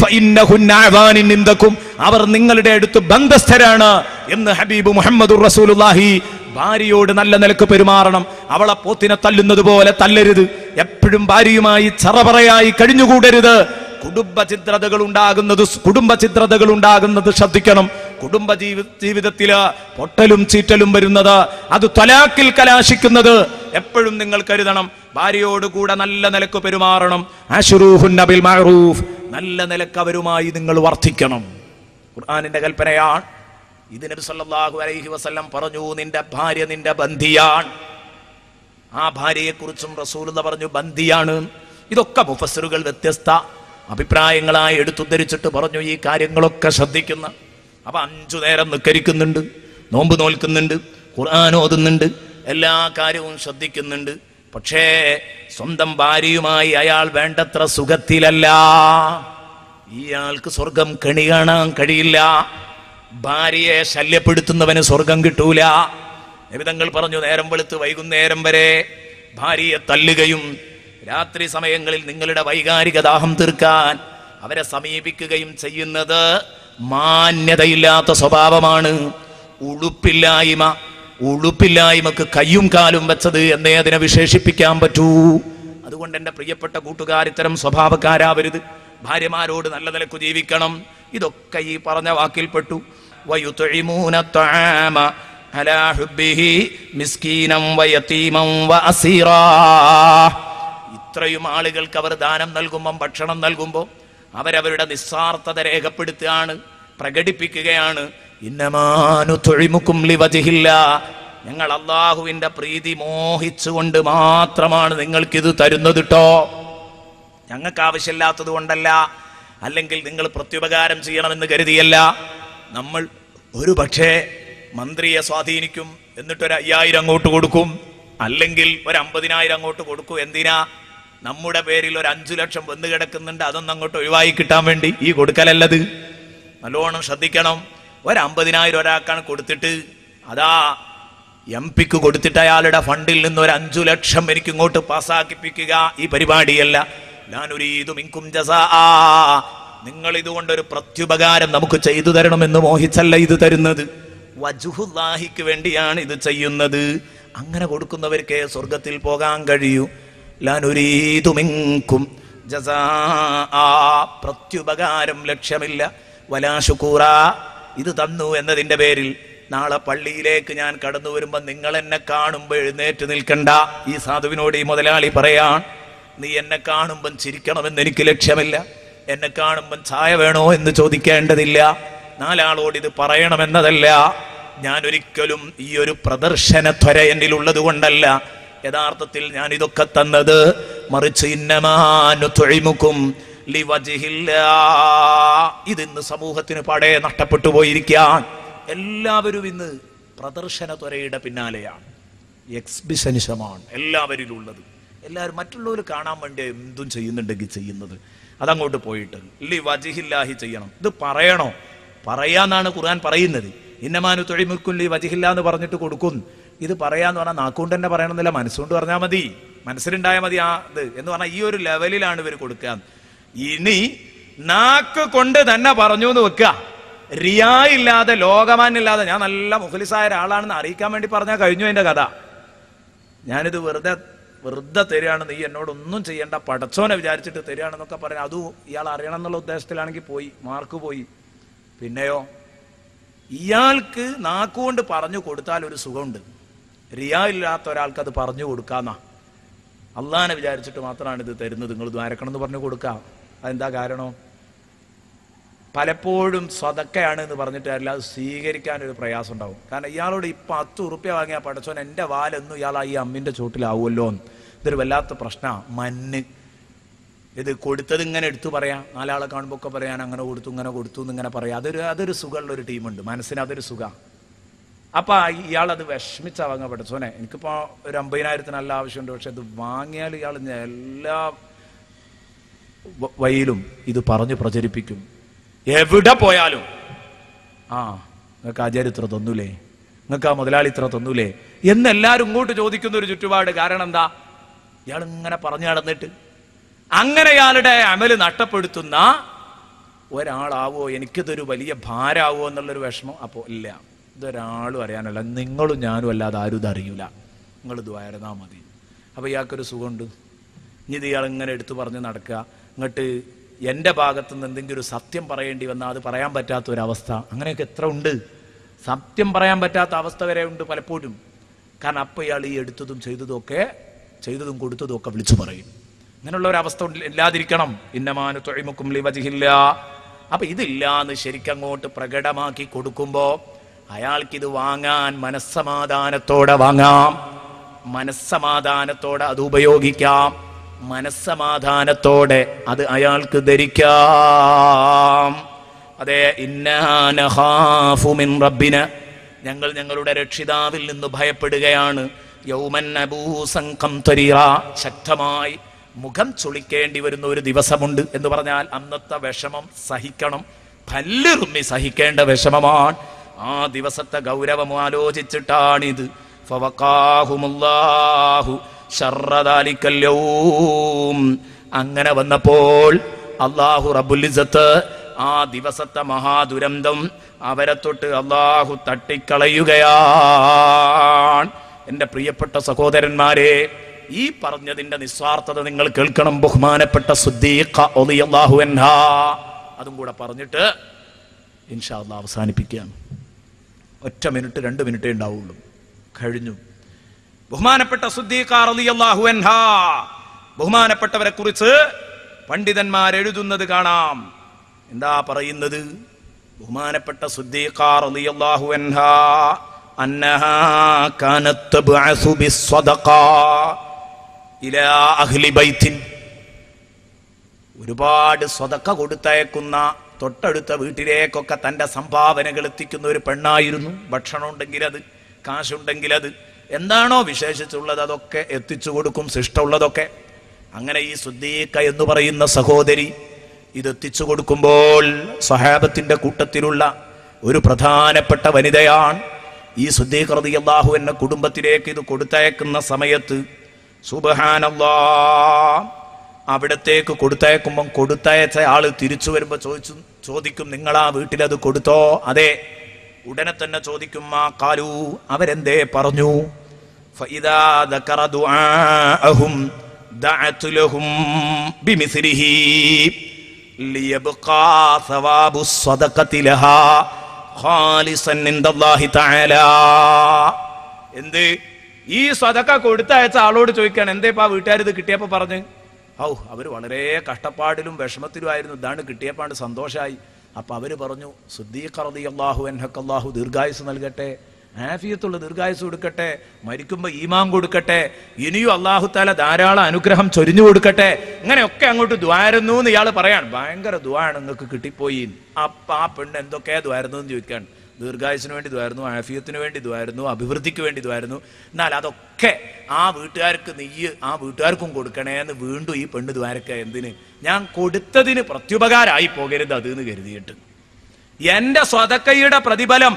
അവർ നിങ്ങളുടെ അടുത്ത് ബന്ധസ്ഥരാണ് എന്ന് ഹബീബ് മുഹമ്മദുർ റസൂലുള്ളാഹി. ഭാര്യയോട് നല്ല നിലക്ക് പെരുമാറണം. അവളെ പോത്തിനെ തല്ലുന്നത് പോലെ തല്ലരുത്. എപ്പോഴും ഭാര്യയുമായി ചറപറയായി കഴിഞ്ഞുകൂടരുത്. കുടുംബ ചിത്രതകൾ ഉണ്ടാകുന്നത് കുടുംബ ചിത്രതകൾ ഉണ്ടാകുന്നത് ശ്രദ്ധിക്കണം. കുടുംബ ജീവി ജീവിതത്തില് പൊട്ടലും ചീറ്റലും വരുന്നത്, അത് തലാഖിൽ കലാശിക്കുന്നത് എപ്പോഴും നിങ്ങൾ കരുതണം. ഭാര്യയോട് കൂടെ നല്ല നിലക്ക് പെരുമാറണം. അശ്റൂഹുന്ന ബിൽ മഅറൂഫ്, നല്ല നിലക്ക് അവരുമായി നിങ്ങൾ വർത്തിക്കണം. ഖുർആനിന്റെ കൽപ്പനയാണ് ഇത്. നബി സല്ലല്ലാഹു അലൈഹി വസല്ലം പറഞ്ഞു, നിന്റെ ഭാര്യ നിന്റെ ബന്ധിയാണ്. ആ ഭാര്യയെ കുറിച്ചും റസൂലുള്ളാഹി പറഞ്ഞു ബന്ധിയാണ്. ഇതൊക്കെ മുഫസ്സിറുകൾ വ്യത്യസ്ത അഭിപ്രായങ്ങളായി എടുത്തുദ്ധരിച്ചിട്ട് പറഞ്ഞു ഈ കാര്യങ്ങളൊക്കെ ശ്രദ്ധിക്കുന്ന. അപ്പൊ അഞ്ചു നേരം നിസ്കരിക്കുന്നുണ്ട്, നോമ്പ് നോൽക്കുന്നുണ്ട്, ഖുർആൻ ഓതുന്നുണ്ട്, എല്ലാ കാര്യവും ശ്രദ്ധിക്കുന്നുണ്ട്. പക്ഷേ സ്വന്തം ഭാര്യയുമായി അയാൾ വേണ്ടത്ര സുഖത്തിലല്ല. ഇയാൾക്ക് സ്വർഗം കണി കാണാൻ കഴിയില്ല. ഭാര്യയെ ശല്യപ്പെടുത്തുന്നവന് സ്വർഗം കിട്ടൂല. നബി തങ്ങൾ പറഞ്ഞു, നേരം വെളുത്ത് വൈകുന്നേരം വരെ ഭാര്യയെ തല്ലുകയും രാത്രി സമയങ്ങളിൽ നിങ്ങളുടെ വൈകാരിക ദാഹം തീർക്കാൻ അവരെ സമീപിക്കുകയും ചെയ്യുന്നത് മാന്യതയില്ലാത്ത സ്വഭാവമാണ്. ഉളുപ്പില്ലായ്മ, ഉളുപ്പില്ലായ്മക്ക് കയ്യും കാലും വെച്ചത് എന്നേ അതിനെ വിശേഷിപ്പിക്കാൻ പറ്റൂ. അതുകൊണ്ട് എൻ്റെ പ്രിയപ്പെട്ട കൂട്ടുകാർ, ഇത്തരം സ്വഭാവക്കാരാവരുത്. ഭാര്യമാരോട് നല്ല നിലക്ക് ജീവിക്കണം. ഇതൊക്കെ ഈ പറഞ്ഞ വാക്കിൽപ്പെട്ടു. വയുത്ഇമൂന തആമ അലാ ഹുബ്ബിഹി മിസ്കീനം വയതീമം വഅസീറാ. ഇത്രയും ആളുകൾക്ക് അവർ ദാനം നൽകുമ്പം, ഭക്ഷണം നൽകുമ്പോൾ അവരവരുടെ നിസ്വാർത്ഥത രേഖപ്പെടുത്തുകയാണ്, പ്രകടിപ്പിക്കുകയാണ്. ഇന്നമാ നുത്ഇമുകും ലിവജ്ഹില്ലാ, ഞങ്ങൾ അല്ലാഹുവിന്റെ പ്രീതി മോഹിച്ചുകൊണ്ട് മാത്രമാണ് നിങ്ങൾക്കിത് തരുന്നത് ട്ടോ. ഞങ്ങൾക്ക് ആവശ്യമില്ലാത്തത് കൊണ്ടല്ല, അല്ലെങ്കിൽ നിങ്ങൾ പ്രത്യുപകാരം ചെയ്യണമെന്ന് കരുതിയല്ല. നമ്മൾ ഒരു പക്ഷേ മന്ത്രിയെ സ്വാധീനിക്കും, എന്നിട്ടൊരു അയ്യായിരം അങ്ങോട്ട് കൊടുക്കും, അല്ലെങ്കിൽ ഒരു അമ്പതിനായിരം അങ്ങോട്ട് കൊടുക്കും. എന്തിനാ? നമ്മുടെ പേരിൽ ഒരു അഞ്ചു ലക്ഷം വന്നു കിടക്കുന്നുണ്ട്, അതൊന്നും അങ്ങോട്ട് ഒഴിവായി കിട്ടാൻ വേണ്ടി. ഈ കൊടുക്കലല്ലത്. നല്ലോണം ശ്രദ്ധിക്കണം. ഒരു അമ്പതിനായിരം ഒരാൾക്കാണ് കൊടുത്തിട്ട്, അതാ എം പിക്ക് കൊടുത്തിട്ട് അയാളുടെ ഫണ്ടിൽ നിന്ന് ഒരു അഞ്ചു ലക്ഷം എനിക്ക് ഇങ്ങോട്ട് പാസ്സാക്കിപ്പിക്കുക, ഈ പരിപാടിയല്ല. ലാനുരീദു മിൻകും ജസാഅ, നിങ്ങൾ ഇതുകൊണ്ടൊരു പ്രത്യുപകാരം നമുക്ക് ചെയ്തു തരണമെന്ന് മോഹിച്ചല്ല ഇത് തരുന്നത്. വജ്ഹുല്ലാഹിക്ക് വേണ്ടിയാണ് ഇത് ചെയ്യുന്നത്. അങ്ങനെ കൊടുക്കുന്നവർക്കേ സ്വർഗത്തിൽ പോകാൻ കഴിയൂ. ലാനുരീദു മിൻകും ജസാഅ, പ്രത്യുപകാരം ലക്ഷ്യമില്ല. വലാ ശുകൂറ, ഇത് തന്നു എന്നതിൻ്റെ പേരിൽ നാളെ പള്ളിയിലേക്ക് ഞാൻ കടന്നു വരുമ്പോൾ നിങ്ങൾ എന്നെ കാണുമ്പോൾ എഴുന്നേറ്റ് നിൽക്കണ്ട. ഈ സാധുവിനോട് ഈ മുതലാളി പറയാൻ, നീ എന്നെ കാണുമ്പം ചിരിക്കണമെന്ന് എനിക്ക് ലക്ഷ്യമില്ല, എന്നെ കാണുമ്പം ചായ വേണോ എന്ന് ചോദിക്കേണ്ടതില്ല, നാലാളോട് ഇത് പറയണമെന്നതല്ല. ഞാൻ ഒരിക്കലും ഈ ഒരു പ്രദർശന ത്വര എന്നിൽ ഉള്ളത് കൊണ്ടല്ല യഥാർത്ഥത്തിൽ ഞാൻ ഇതൊക്കെ തന്നത്. മറിച്ച് ഇന്നമാ നുത്ഇമുകും ലിവജ്ഹില്ലാ, ഇതിന്ന് സമൂഹത്തിന് പടേ നഷ്ടപ്പെട്ടു പോയിരിക്കാൻ. എല്ലാവരും ഇന്ന് പ്രദർശന ത്വരയുടെ പിന്നാലെയാണ്, എക്സിബിഷനിസമാണ് എല്ലാവരിലും ഉള്ളത്. എല്ലാവരും മറ്റുള്ളവർ കാണാൻ വേണ്ടി എന്തും ചെയ്യുന്നുണ്ടെങ്കിൽ ചെയ്യുന്നത്, അതങ്ങോട്ട് പോയിട്ട് ലി വജ്ഹില്ലാഹി ചെയ്യണം. ഇത് പറയണോ? പറയാന്നാണ് ഖുർആൻ പറയുന്നത്. ഇന്നമാനു തൊഴിമുക്കും ലി വജ്ഹില്ലാ എന്ന് പറഞ്ഞിട്ട് കൊടുക്കും. ഇത് പറയാന്ന് പറഞ്ഞാൽ നാക്കുകൊണ്ട് തന്നെ പറയണമെന്നില്ല, മനസ്സുകൊണ്ട് പറഞ്ഞാൽ മതി, മനസ്സിലുണ്ടായാൽ മതി. ആ ഇത് എന്ന് പറഞ്ഞാൽ ഈ ഒരു ലെവലിലാണ് ഇവർ കൊടുക്കുക. ഇനി നാക്ക് കൊണ്ട് തന്നെ പറഞ്ഞു എന്ന് വെക്കുക, റിയാ ഇല്ലാതെ, ലോകമാനില്ലാതെ, ഞാൻ നല്ല മുഖലിസായ ഒരാളാണെന്ന് അറിയിക്കാൻ വേണ്ടി പറഞ്ഞാൽ കഴിഞ്ഞു അതിന്റെ കഥ. ഞാനിത് വെറുതെ വെറുതെ തരികയാണ്, നീ എന്നോടൊന്നും ചെയ്യേണ്ട, പടച്ചോനെ വിചാരിച്ചിട്ട് തരികയാണെന്നൊക്കെ പറയാം. അതും ഇയാൾ അറിയണം എന്നുള്ള ഉദ്ദേശത്തിലാണെങ്കിൽ പോയി, മാർക്ക് പോയി. പിന്നെയോ ഇയാൾക്ക് നാക്കുകൊണ്ട് പറഞ്ഞു കൊടുത്താൽ ഒരു സുഖമുണ്ട്, റിയാ ഇല്ലാത്ത ഒരാൾക്ക് അത് പറഞ്ഞു കൊടുക്കാന്നാ. അള്ളാനെ വിചാരിച്ചിട്ട് മാത്രമാണ് ഇത് തരുന്നത്, നിങ്ങൾ ദ്വാരക്കണം എന്ന് പറഞ്ഞു കൊടുക്കാം. അതെന്താ കാരണം? പലപ്പോഴും സ്വതക്കയാണ് എന്ന് പറഞ്ഞിട്ട് അല്ലാതെ സ്വീകരിക്കാൻ ഒരു പ്രയാസം ഉണ്ടാവും. കാരണം ഇയാളോട് ഇപ്പം പത്ത് ഉറുപ്പ്യ വാങ്ങിയ പടച്ചോൻ എൻ്റെ വാലൊന്നും ഇയാൾ ഈ അമ്മിൻ്റെ ചോട്ടിലാവുമല്ലോ എന്ന്. ഇതൊരു വല്ലാത്ത പ്രശ്നമാണ്. മണ്ണ് ഇത് കൊടുത്തത് ഇങ്ങനെ എടുത്തു പറയാം, നാലാളെ കാണുമ്പോൾ ഒക്കെ പറയാൻ അങ്ങനെ കൊടുത്തു ഇങ്ങനെ കൊടുത്തു എന്നിങ്ങനെ പറയാം. അതൊരു അതൊരു സുഖമുള്ളൊരു ടീമുണ്ട്, മനസ്സിന് അതൊരു സുഖമാണ്. അപ്പം ഇയാളത് വിഷമിച്ചാ വാങ്ങാൻ പടച്ചോനെ, എനിക്കിപ്പോൾ ഒരു അമ്പതിനായിരത്തിന് നല്ല ആവശ്യമുണ്ട്, പക്ഷെ ഇത് വാങ്ങിയാൽ ഇയാൾ എല്ലാ വഴിയിലും ഇത് പറഞ്ഞ് പ്രചരിപ്പിക്കും. എവിടെ പോയാലും ആ നിങ്ങൾക്ക് ആചാര്യ ഇത്ര തന്നൂലേ, നിങ്ങൾക്ക് ആ മുതലാളി ഇത്ര തന്നൂലേ എന്നെല്ലാവരും ഇങ്ങോട്ട് ചോദിക്കുന്ന ഒരു ചുറ്റുപാട്. കാരണം എന്താ? ഇയാൾ ഇങ്ങനെ പറഞ്ഞു നടന്നിട്ട് അങ്ങനെ ഇയാളുടെ അമല് നഷ്ടപ്പെടുത്തുന്ന ഒരാളാവോ, എനിക്കിതൊരു വലിയ ഭാരമാവോ എന്നുള്ളൊരു വിഷമം. അപ്പോൾ ഇല്ല, ഇതൊരാളും അറിയാനല്ല, നിങ്ങളും ഞാനും അല്ലാതെ ആരും ഇത് അറിയില്ല, നിങ്ങൾ ഇത് വയറുന്നാൽ മതി. അപ്പോൾ ഇയാൾക്കൊരു സുഖമുണ്ട്. ഇനി ഇത് ഇയാൾ ഇങ്ങനെ എടുത്തു പറഞ്ഞ് നടക്കുക. ഇങ്ങോട്ട് എൻ്റെ ഭാഗത്തു നിന്ന് എന്തെങ്കിലും ഒരു സത്യം പറയേണ്ടി വന്നാൽ അത് പറയാൻ പറ്റാത്ത ഒരവസ്ഥ, അങ്ങനെയൊക്കെ എത്ര ഉണ്ട്. സത്യം പറയാൻ പറ്റാത്ത അവസ്ഥ വരെ ഉണ്ട് പലപ്പോഴും. കാരണം അപ്പം ഇയാൾ ഈ എടുത്തതും ചെയ്തതും ഒക്കെ ചെയ്തതും കൊടുത്തതും ഒക്കെ വിളിച്ചു പറയും. അങ്ങനെയുള്ള ഒരവസ്ഥ ഇല്ലാതിരിക്കണം. ഇന്നമാനു തൊഴിമുക്കും ലിവജ്ഹില്ല. അപ്പം ഇതില്ലാന്ന് ശരിക്കങ്ങോട്ട് പ്രകടമാക്കി കൊടുക്കുമ്പോൾ അയാൾക്കിത് വാങ്ങാൻ മനസ്സമാധാനത്തോടെ വാങ്ങാം, മനസ്സമാധാനത്തോടെ അത് ഉപയോഗിക്കാം, മനസ്സമാധാനത്തോടെ അത് അയാൾക്ക് ധരിക്കാം. അതെ, ഇന്നാ നഖാഫു മിൻ റബ്ബിന, ഞങ്ങൾ ഞങ്ങളുടെ രക്ഷിതാവിൽ നിന്ന് ഭയപ്പെടുകയാണ്. യൗമൻ അബൂസൻ ഖംതരീറ, ശക്തമായി മുഖം ചുളിക്കേണ്ടി വരുന്ന ഒരു ദിവസമുണ്ട് എന്ന് പറഞ്ഞാൽ അന്നത്തെ വിഷമം സഹിക്കണം, പല്ലിറുമ്മി സഹിക്കേണ്ട വിഷമമാണ്. ആ ദിവസത്തെ ഗൗരവം ആലോചിച്ചിട്ടാണിത്. ഫവഖാഹുമുല്ലാഹു ശർറ ദാലിക്കൽ യൗം. അങ്ങനെ വന്നപ്പോൾ അല്ലാഹു റബ്ബുൽ ഇസ്സത്ത് ആ ദിവസത്തെ മഹാദുരന്തം അവരെ തൊട്ട് അല്ലാഹു തട്ടിക്കളയുകയാണ്. എൻ്റെ പ്രിയപ്പെട്ട സഹോദരന്മാരെ, ഈ പറഞ്ഞതിന്റെ നിസ്വാർത്ഥത നിങ്ങൾ കേൾക്കണം. ബഹുമാനപ്പെട്ട സിദ്ദീഖ റളിയല്ലാഹു അൻഹാ, അതും കൂടെ പറഞ്ഞിട്ട് ഇൻഷാ അല്ലാഹ് അവസാനിപ്പിക്കുകയാണ്. ഒറ്റ മിനിറ്റ് രണ്ട് മിനിറ്റേ ഉണ്ടാവുള്ളൂ, കഴിഞ്ഞു. ബഹുമാനപ്പെട്ട സിദ്ദീഖ റളിയല്ലാഹു അൻഹാ, ബഹുമാനപ്പെട്ടവരെ കുറിച്ച് പണ്ഡിതന്മാർ എഴുതുന്നത് കാണാം. എന്താ പറയുന്നത്? ബഹുമാനപ്പെട്ട സിദ്ദീഖ റളിയല്ലാഹു അൻഹാ അന്നഹാ കാനത് തബ്അസു ബിസ്സദഖ ഇലാ അഹ്ലി ബൈത്തിൻ. ഒരുപാട് സ്വതക്ക കൊടുത്തയക്കുന്ന തൊട്ടടുത്ത വീട്ടിലേക്കൊക്കെ തൻ്റെ സംഭാവനകൾ എത്തിക്കുന്ന ഒരു പെണ്ണായിരുന്നു. ഭക്ഷണം ഉണ്ടെങ്കിൽ അത്, കാശുണ്ടെങ്കിൽ അത്, എന്താണോ വിശേഷിച്ചുള്ളത് അതൊക്കെ എത്തിച്ചു കൊടുക്കും, ശിഷ്ടമുള്ളതൊക്കെ. അങ്ങനെ ഈ സിദ്ദീഖ എന്ന് പറയുന്ന സഹോദരി ഇതെത്തിച്ചു കൊടുക്കുമ്പോൾ സ്വഹാബത്തിന്റെ കൂട്ടത്തിലുള്ള ഒരു പ്രധാനപ്പെട്ട വനിതയാണ്. ഈ സിദ്ദീഖ റളിയല്ലാഹു അൻഹു കുടുംബത്തിലേക്ക് ഇത് കൊടുത്തയക്കുന്ന സമയത്ത് സുബ്ഹാനല്ലാഹ്, അവിടത്തേക്ക് കൊടുത്തയക്കുമ്പം കൊടുത്തയച്ച ആള് തിരിച്ചു വരുമ്പോ ചോദിച്ചു ചോദിക്കും നിങ്ങൾ ആ വീട്ടിലത് കൊടുത്തോ? അതെ. ഉടനെ തന്നെ ചോദിക്കും മാ ഖാലു, അവരെന്തേ പറഞ്ഞു? ഫഇദാ ദകറ ദുആഅഹും ദഅതു ലഹും ബിമിസ്ലിഹി ലിയബ്ഖാ സവാബു സ്വദഖതി ലഹാ ഖാലിസൻ ഇൻദല്ലാഹി തആല. എന്ത്? ഈ സ്വതക്ക കൊടുത്തയച്ച ആളോട് ചോദിക്കാണ് എന്തേപ്പാ വീട്ടുകാർ ഇത് കിട്ടിയപ്പോ പറഞ്ഞ്? ഔ, അവര് വളരെ കഷ്ടപ്പാടിലും വിഷമത്തിലും ആയിരുന്നു, ഇതാണ് കിട്ടിയപ്പാണ്ട് സന്തോഷമായി. അപ്പൊ അവര് പറഞ്ഞു സിദ്ദീഖ റളിയല്ലാഹു അൻഹു അല്ലാഹു ദീർഘായുസ് നൽകട്ടെ, ആഫിയത്തുള്ള ദീർഘായുസ് കൊടുക്കട്ടെ, മരിക്കുമ്പോ ഈമാൻ കൊടുക്കട്ടെ, ഇനിയും അല്ലാഹു തആല ധാരാളം അനുഗ്രഹം ചൊരിഞ്ഞു കൊടുക്കട്ടെ. ഇങ്ങനെയൊക്കെ അങ്ങോട്ട് ദ്വാരുന്നു എന്ന് ഇയാൾ പറയാണ്. ഭയങ്കര ദ്വാണ് നിങ്ങൾക്ക് കിട്ടിപ്പോയി. അപ്പൊ ആ പെണ്ണ് എന്തൊക്കെയാ ദ്വാരുന്നു എന്ന് ചോദിക്കാണ്. ദീർഘായുസിന് വേണ്ടി ദ്വാരുന്നു, ആഫിയത്തിന് വേണ്ടി ദ്വാരുന്നു, അഭിവൃദ്ധിക്ക് വേണ്ടി ദ്വാരുന്നു. എന്നാൽ അതൊക്കെ ആ വീട്ടുകാർക്ക് നെയ്യ് ആ വീട്ടുകാർക്കും കൊടുക്കണേ എന്ന് വീണ്ടും ഈ പെണ്ണ് ദ്വാരക്ക. എന്തിന്? ഞാൻ കൊടുത്തതിന് പ്രത്യുപകാരമായി പോകരുത് അത് എന്ന് കരുതിയിട്ട്. എന്റെ സ്വതക്കയുടെ പ്രതിഫലം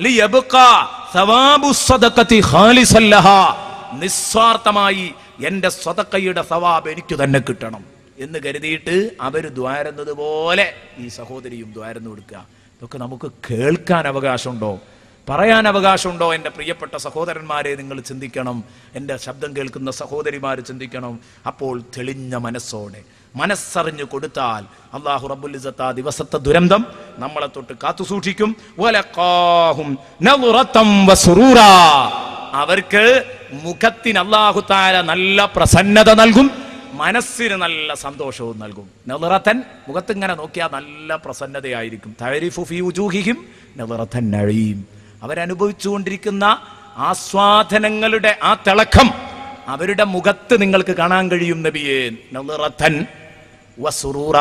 നിസ്വാർത്ഥമായി എന്റെ സ്വതക്കയുടെ സവാബ് എനിക്ക് തന്നെ കിട്ടണം എന്ന് കരുതിയിട്ട് അവര് ദ്വാരുന്നത് പോലെ ഈ സഹോദരിയും ദ്വാരുന്നു കൊടുക്കുക. ഇതൊക്കെ നമുക്ക് കേൾക്കാൻ അവകാശമുണ്ടോ? പറയാൻ അവകാശമുണ്ടോ? എൻ്റെ പ്രിയപ്പെട്ട സഹോദരന്മാരെ നിങ്ങൾ ചിന്തിക്കണം. എൻ്റെ ശബ്ദം കേൾക്കുന്ന സഹോദരിമാർ ചിന്തിക്കണം. അപ്പോൾ തെളിഞ്ഞ മനസ്സോടെ മനസ്സറിഞ്ഞു കൊടുത്താൽ അല്ലാഹു റബ്ബുൽ ഇസ്സത്ത് ആ ദിവസത്തെ ദുരന്തം നമ്മളെ തൊട്ട് കാത്തു സൂക്ഷിക്കും. വലഖാഹും നളറതം വസുറൂറാ, അവർക്ക് മുഖത്തിന് അല്ലാഹു തആല നല്ല പ്രസന്നത നൽകും, മനസ്സിന് നല്ല സന്തോഷവും നൽകും. നളറതൻ, മുഖത്ത് ഇങ്ങനെ നോക്കിയാൽ നല്ല പ്രസന്നതയായിരിക്കും. തഅരിഫു ഫീ വുജൂഹിഹിം നളറതൻ നഈം, അവരനുഭവിച്ചുകൊണ്ടിരിക്കുന്ന ആസ്വാദനങ്ങളുടെ ആ തിളക്കം അവരുടെ മുഖത്ത് നിങ്ങൾക്ക് കാണാൻ കഴിയും. നബിയേ, നളറതൻ വസുറൂറാ,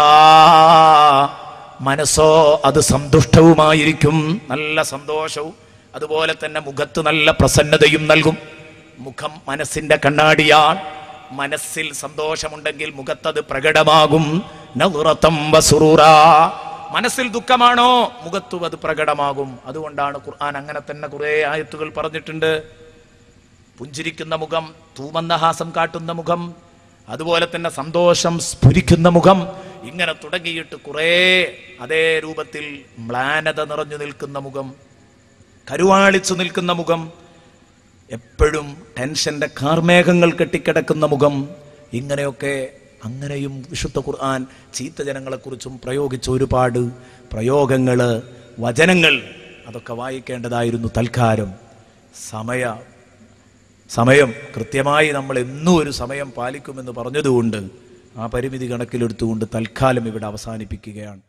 മനസ്സോ അത് സന്തുഷ്ടവുമായിരിക്കും, നല്ല സന്തോഷവും. അതുപോലെ തന്നെ മുഖത്ത് നല്ല പ്രസന്നതയും നൽകും. മുഖം മനസ്സിന്റെ കണ്ണാടിയാണ്. മനസ്സിൽ സന്തോഷമുണ്ടെങ്കിൽ മുഖത്തത് പ്രകടമാകും. നളറതം വസുറൂറാ, മനസ്സിൽ ദുഃഖമാണോ മുഖത്തും അത് പ്രകടമാകും. അതുകൊണ്ടാണ് ഖുർആൻ അങ്ങനെ തന്നെ കുറെ ആയത്തുകൾ പറഞ്ഞിട്ടുണ്ട്. പുഞ്ചിരിക്കുന്ന മുഖം, തൂമന്ദഹാസം കാട്ടുന്ന മുഖം, അതുപോലെ തന്നെ സന്തോഷം സ്ഫുരിക്കുന്ന മുഖം, ഇങ്ങനെ തുടങ്ങിയിട്ട് കുറേ അതേ രൂപത്തിൽ മ്ലാനത നിറഞ്ഞു നിൽക്കുന്ന മുഖം, കരുവാളിച്ചു നിൽക്കുന്ന മുഖം, എപ്പോഴും ടെൻഷന്റെ കാർമേഘങ്ങൾ കെട്ടിക്കിടക്കുന്ന മുഖം, ഇങ്ങനെയൊക്കെ അങ്ങനെയും വിശുദ്ധ ഖുർആൻ ചീത്ത ജനങ്ങളെക്കുറിച്ചും പ്രയോഗിച്ച ഒരുപാട് പ്രയോഗങ്ങള്, വചനങ്ങൾ, അതൊക്കെ വായിക്കേണ്ടതായിരുന്നു. തൽക്കാലം സമയ സമയം കൃത്യമായി നമ്മൾ എന്നും ഒരു സമയം പാലിക്കുമെന്ന് പറഞ്ഞതുകൊണ്ട് ആ പരിമിതി കണക്കിലെടുത്തുകൊണ്ട് തൽക്കാലം ഇവിടെ അവസാനിപ്പിക്കുകയാണ്.